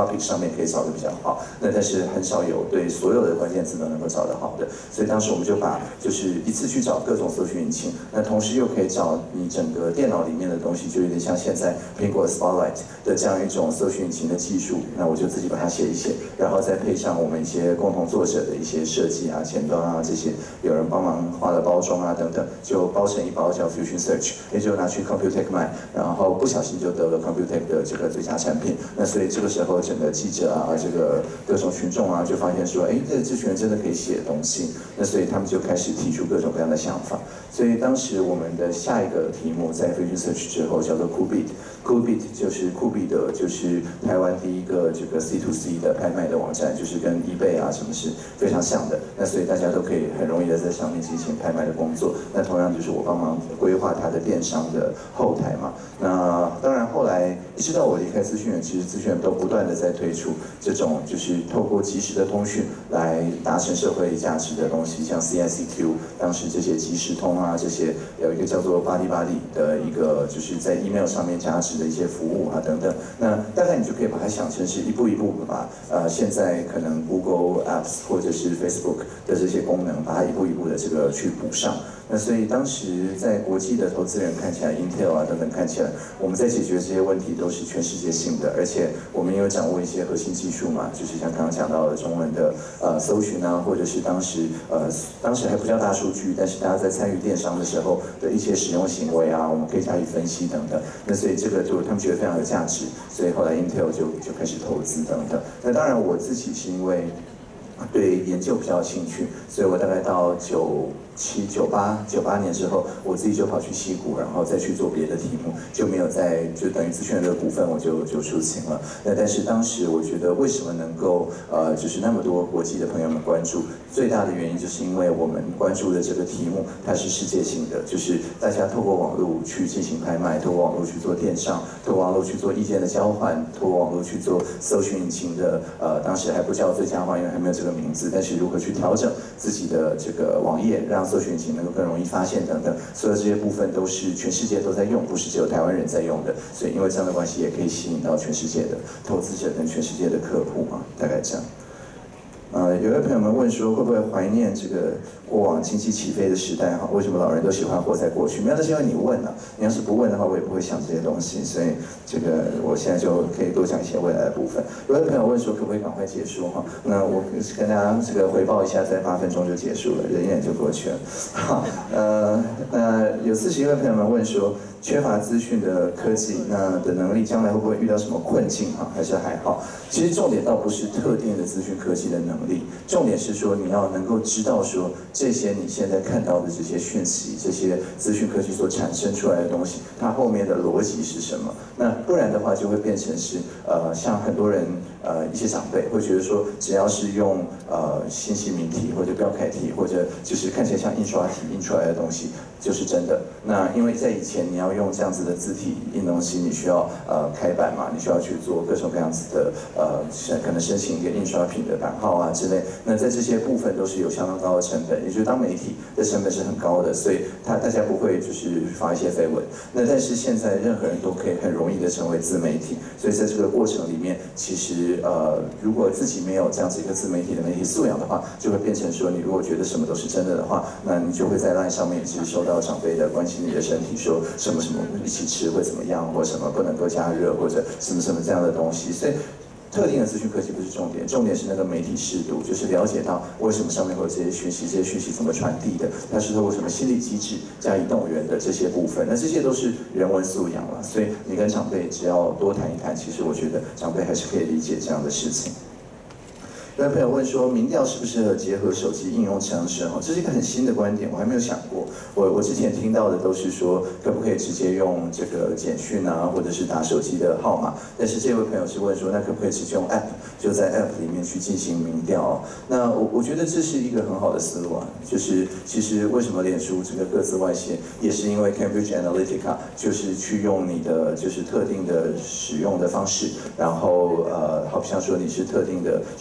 topic 上面可以找得比较好，那但是很少有对所有的关键字都能够找得好的，所以当时我们就把就是一次去找各种搜寻引擎，那同时又可以找你整个电脑里面的东西，就有点像现在苹果 Spotlight 的这样一种搜寻引擎的技术，那我就自己把它写一写，然后再配上我们一些共同作者的一些设计啊、前端啊这些，有人帮忙画了包装啊等等，就包成一包叫 Fusion Search， 也就拿去 Computex 卖，然后不小心就得了 Computex 的这个最佳产品。那所以这个时候整个记者啊、这个各种群众啊就发现说，哎，这个这群人真的可以写东西，那所以他们就开始提出各种各样的想法。所以当时我们的下一个题目在 Fusion Search 之后叫做 Coolbit，Coolbit 就是酷比的，就是台湾第一个这个 C to C 的拍卖的网站，就是跟 eBay 啊什么是非常像的。那所以大家都可以很容易的在上面进行拍卖的工作。那同样就是我帮忙规划它的电商的后台嘛。那当然后来一直到我离开资讯人，其实资讯人都不断的在推出这种就是透过即时的通讯来达成社会价值的东西，像 C I C Q 当时这些即时通啊，这些有一个叫做 Buddy Buddy 的一个就是在 email 上面加值的一些服务啊等等。那大概你就可以把它想成是一步一步把呃现在可能 Google Apps 或者是 Facebook 的这些功能，把它一步一步的这个去补上。那所以当时在国际的投资人看起来 ，Intel 啊等等看起来，我们在解决这些问题都是全世界性的，而且我们也有掌握一些核心技术嘛，就是像刚刚讲到的中文的呃搜寻啊，或者是当时呃当时还不叫大数据，但是大家在参与电商的时候的一些使用行为啊，我们可以加以分析等等。那所以这个就他们觉得非常有价值，所以后来 Intel 就就开始投资等等。那当然我自己是因为对研究比较有兴趣，所以我大概到九七九八九八年之后，我自己就跑去矽谷，然后再去做别的题目，就没有在就等于资讯人的股份我就就出清了。那但是当时我觉得为什么能够呃就是那么多国际的朋友们关注，最大的原因就是因为我们关注的这个题目它是世界性的，就是大家透过网络去进行拍卖，透过网络去做电商，透过网络去做意见的交换，透过网络去做搜寻引擎的呃当时还不叫最佳化，因为还没有这个名字，但是如何去调整自己的这个网页，让搜寻引擎能够更容易发现等等，所有这些部分都是全世界都在用，不是只有台湾人在用的。所以因为这样的关系，也可以吸引到全世界的投资者跟全世界的客户嘛，大概这样。呃，有位朋友们问说，会不会怀念这个过往经济起飞的时代哈？为什么老人都喜欢活在过去？没有，那是因为你问了、啊。你要是不问的话，我也不会想这些东西。所以这个我现在就可以多讲一些未来的部分。有位朋友问说，可不可以赶快结束哈？那我跟大家这个回报一下，在八分钟就结束了，人眼就过去了。好，呃，那有四十一位朋友们问说，缺乏资讯的科技那的能力，将来会不会遇到什么困境哈？还是还好？其实重点倒不是特定的资讯科技的能力。重点是说，你要能够知道说这些你现在看到的这些讯息、这些资讯科技所产生出来的东西，它后面的逻辑是什么？那不然的话，就会变成是呃，像很多人呃一些长辈会觉得说，只要是用呃信息明体或者标楷体，或者就是看起来像印刷体印出来的东西，就是真的。那因为在以前你要用这样子的字体印东西，你需要呃开版嘛，你需要去做各种各样子的呃，可能申请一个印刷品的版号啊之类。那在这些部分都是有相当高的成本，也就是当媒体的成本是很高的，所以他大家不会就是发一些绯闻。那但是现在任何人都可以很容易的成为自媒体，所以在这个过程里面，其实呃，如果自己没有这样子一个自媒体的媒体素养的话，就会变成说，你如果觉得什么都是真的的话，那你就会在 LINE 上面一直收到长辈的关心你的身体，说什么什么一起吃会怎么样，或什么不能够加热，或者什么什么这样的东西，所以。特定的资讯科技不是重点，重点是那个媒体适度，就是了解到为什么上面会有这些讯息，这些讯息怎么传递的，它是透过什么心理机制加以动员的这些部分，那这些都是人文素养了。所以你跟长辈只要多谈一谈，其实我觉得长辈还是可以理解这样的事情。有朋友问说，民调适不适合结合手机应用程式？哈，这是一个很新的观点，我还没有想过。我我之前听到的都是说，可不可以直接用这个简讯啊，或者是打手机的号码？但是这位朋友是问说，那可不可以直接用 App， 就在 App 里面去进行民调？那我我觉得这是一个很好的思路啊，就是其实为什么脸书这个各自外泄，也是因为 Cambridge Analytica 就是去用你的就是特定的使用的方式，然后呃，好像说你是特定的收入的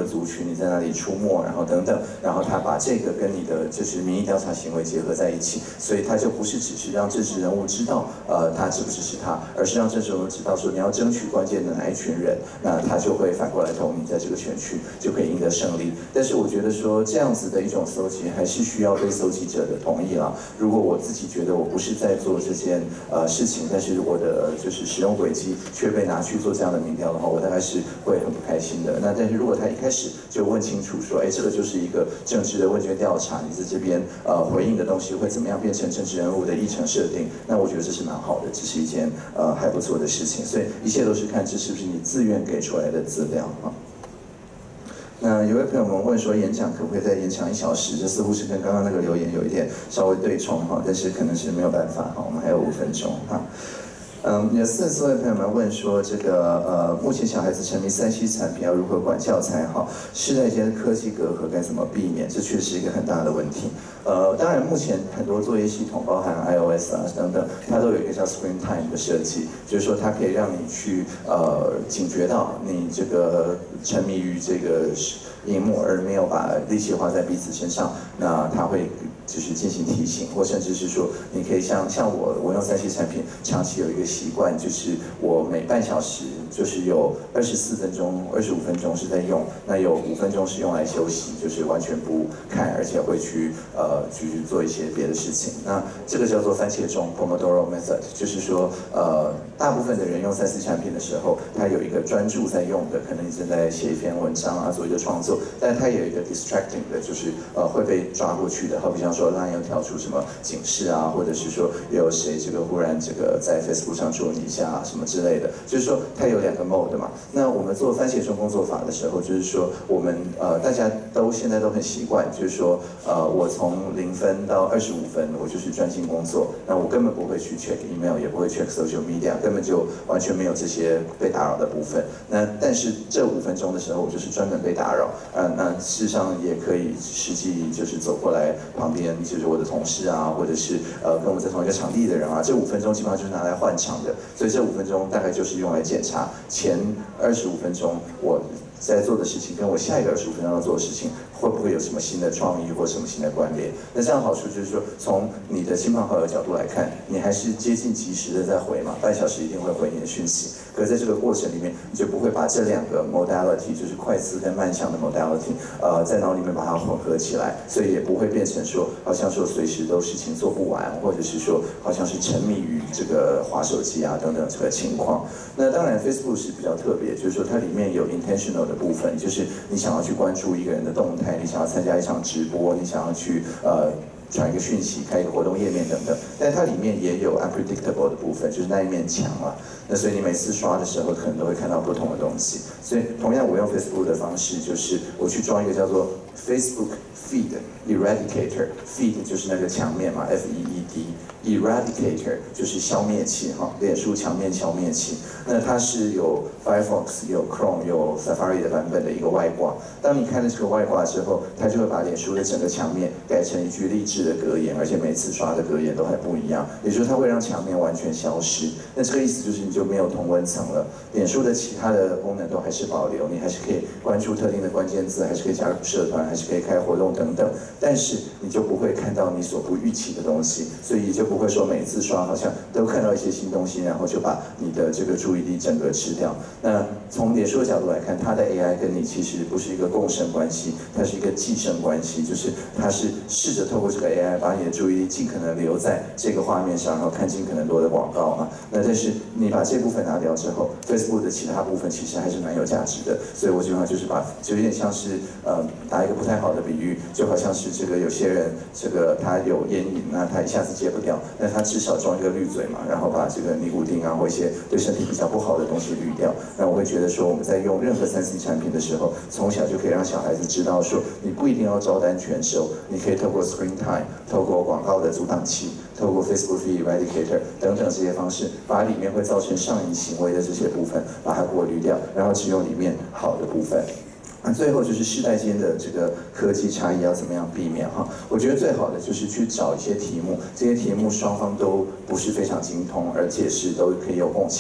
族群，你在哪里出没，然后等等，然后他把这个跟你的就是民意调查行为结合在一起，所以他就不是只是让政治人物知道，呃，他支不支持他，而是让政治人物知道说你要争取关键的哪一群人，那他就会反过来投你，在这个选区就可以赢得胜利。但是我觉得说这样子的一种搜集还是需要被搜集者的同意啦。如果我自己觉得我不是在做这件呃事情，但是我的就是使用轨迹却被拿去做这样的民调的话，我大概是会很不开心的。那但是如果他一开始就问清楚说，哎，这个就是一个政治的问卷调查，你在这边呃回应的东西会怎么样变成政治人物的议程设定，那我觉得这是蛮好的，这是一件呃还不错的事情。所以一切都是看这是不是你自愿给出来的资料啊。那有位朋友们问说，演讲可不可以再延长一小时？这似乎是跟刚刚那个留言有一点稍微对冲哈，但是可能是没有办法哈，我们还有五分钟哈。嗯，有四十位朋友们问说，这个呃，目前小孩子沉迷三 C 产品要如何管教才好？世代间的科技隔阂该怎么避免？这确实是一个很大的问题。呃，当然目前很多作业系统，包含 iOS 啊等等，它都有一个叫 Screen Time 的设计，就是说它可以让你去呃警觉到你这个沉迷于这个荧幕，而没有把力气花在彼此身上，那它会就是进行提醒，或甚至是说，你可以像像我，我用三 C 产品，长期有一个习惯，就是我每半小时就是有二十四分钟、二十五分钟是在用，那有五分钟是用来休息，就是完全不看，而且会去呃去做一些别的事情。那这个叫做番茄钟 （Pomodoro Method），就是说呃大部分的人用三 C 产品的时候，他有一个专注在用的，可能你正在写一篇文章啊，做一个创作，但他也有一个 distracting 的，就是呃会被抓过去的，好比像说 Line 又跳出什么警示啊，或者是说有谁这个忽然这个在 Facebook 上戳你一下啊什么之类的，就是说它有两个 mode 嘛。那我们做番茄钟工作法的时候，就是说我们呃大家都现在都很习惯，就是说呃我从零分到二十五分，我就是专心工作，那我根本不会去 check email， 也不会 check social media， 根本就完全没有这些被打扰的部分。那但是这五分钟的时候，我就是专门被打扰，呃那事实上也可以实际就是走过来旁边就是我的同事啊，或者是呃跟我在同一个场地的人啊，这五分钟基本上就是拿来换场的，所以这五分钟大概就是用来检查前二十五分钟我在做的事情跟我下一个二十五分钟要做的事情会不会有什么新的创意或什么新的关联。那这样好处就是说，从你的亲朋好友角度来看，你还是接近及时的在回嘛，半小时一定会回你的讯息。可是在这个过程里面，你就不会把这两个 modality， 就是快思跟慢想的 modality， 呃，在脑里面把它混合起来，所以也不会变成说，好像说随时都事情做不完，或者是说好像是沉迷于这个滑手机啊等等这个情况。那当然 Facebook 是比较特别，就是说它里面有 intentional 的部分，就是你想要去关注一个人的动态，你想要参加一场直播，你想要去呃。传一个讯息、开一个活动页面等等，但它里面也有 unpredictable 的部分，就是那一面墙啊。那所以你每次刷的时候，可能都会看到不同的东西。所以同样，我用 Facebook 的方式，就是我去装一个叫做 Facebook Feed Eradicator，Feed 就是那个墙面嘛 ，F E E D。Eradicator 就是消灭器哈，脸书墙面消灭器。那它是有 Firefox、有 Chrome、有 Safari 的版本的一个外挂。当你开了这个外挂之后，它就会把脸书的整个墙面改成一句励志的格言，而且每次刷的格言都还不一样。也就是它会让墙面完全消失。那这个意思就是你就没有同温层了。脸书的其他的功能都还是保留，你还是可以关注特定的关键字，还是可以加入社团，还是可以开活动等等。但是你就不会看到你所不预期的东西，所以就不会说每次刷好像都看到一些新东西，然后就把你的这个注意力整个吃掉。那从脸书的角度来看，它的 A I 跟你其实不是一个共生关系，它是一个寄生关系，就是它是试着透过这个 A I 把你的注意力尽可能留在这个画面上，然后看尽可能多的广告啊。那但是你把这部分拿掉之后 ，Facebook 的其他部分其实还是蛮有价值的。所以我基本上就是把，就有点像是呃打一个不太好的比喻，就好像是这个有些人这个他有烟瘾，那他一下子戒不掉，那他至少装一个滤嘴嘛，然后把这个尼古丁啊或一些对身体比较不好的东西滤掉。那我会觉得说，我们在用任何三 C 产品的时候，从小就可以让小孩子知道说，你不一定要照单全收，你可以透过 Screen Time， 透过广告的阻挡器，透过 Facebook Feed Eradicator 等等这些方式，把里面会造成上瘾行为的这些部分把它过滤掉，然后只用里面好的部分。那最后就是世代间的这个科技差异要怎么样避免哈？我觉得最好的就是去找一些题目，这些题目双方都不是非常精通，而且是都可以有贡献。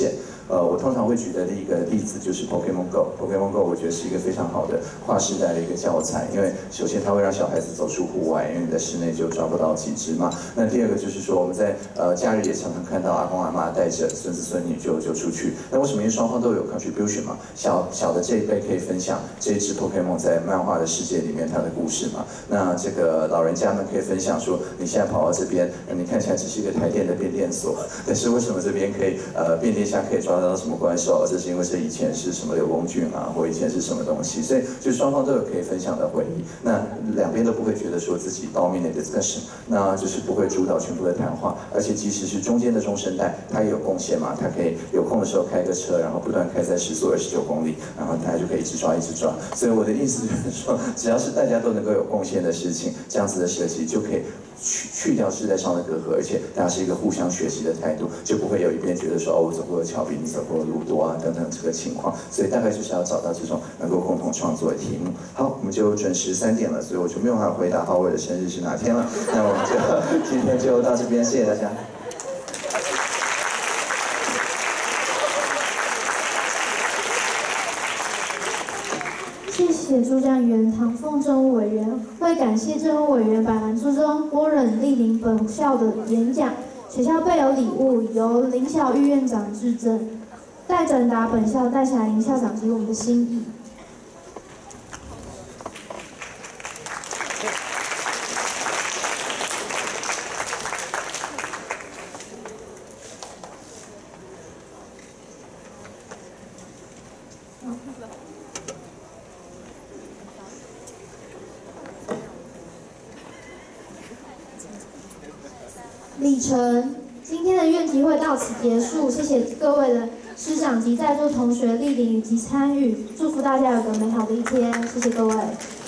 呃，我通常会举的一个例子就是 Pokemon Go。Pokemon Go 我觉得是一个非常好的跨世代的一个教材，因为首先它会让小孩子走出户外，因为你在室内就抓不到几只嘛。那第二个就是说我们在呃假日也常常看到阿公阿嬷带着孙子孙女就就出去。那为什么？因为双方都有 contribution 嘛，小小的这一辈可以分享这一只 Pokemon 在漫画的世界里面它的故事嘛。那这个老人家们可以分享说，你现在跑到这边，你看起来只是一个台电的变电所，但是为什么这边可以呃变电箱可以抓到什么怪兽？这是因为这以前是什么柳公菌啊，或以前是什么东西，所以就双方都有可以分享的回忆。那两边都不会觉得说自己 dominate discussion， 那就是不会主导全部的谈话，而且即使是中间的中生代，他也有贡献嘛，他可以有空的时候开个车，然后不断开在时速二十九公里，然后他就可以一直抓一直抓。所以我的意思就是说，只要是大家都能够有贡献的事情，这样子的设计就可以去去掉世代上的隔阂，而且大家是一个互相学习的态度，就不会有一边觉得说哦我走过的桥比你走过的路多啊等等这个情况。所以大概就是要找到这种能够共同创作的题目。好，我们就准时三点了，所以我就没有办法回答浩伟的生日是哪天了。那我们就今天就到这边，谢谢大家。 谢谢主讲员唐凤政务委员，为感谢政务委员百兰初中郭忍莅临本校的演讲，学校备有礼物，由林小玉院长致赠，代转达本校戴霞林校长及我们的心意。礼成，今天的院集会到此结束，谢谢各位的师长及在座同学莅临以及参与，祝福大家有个美好的一天，谢谢各位。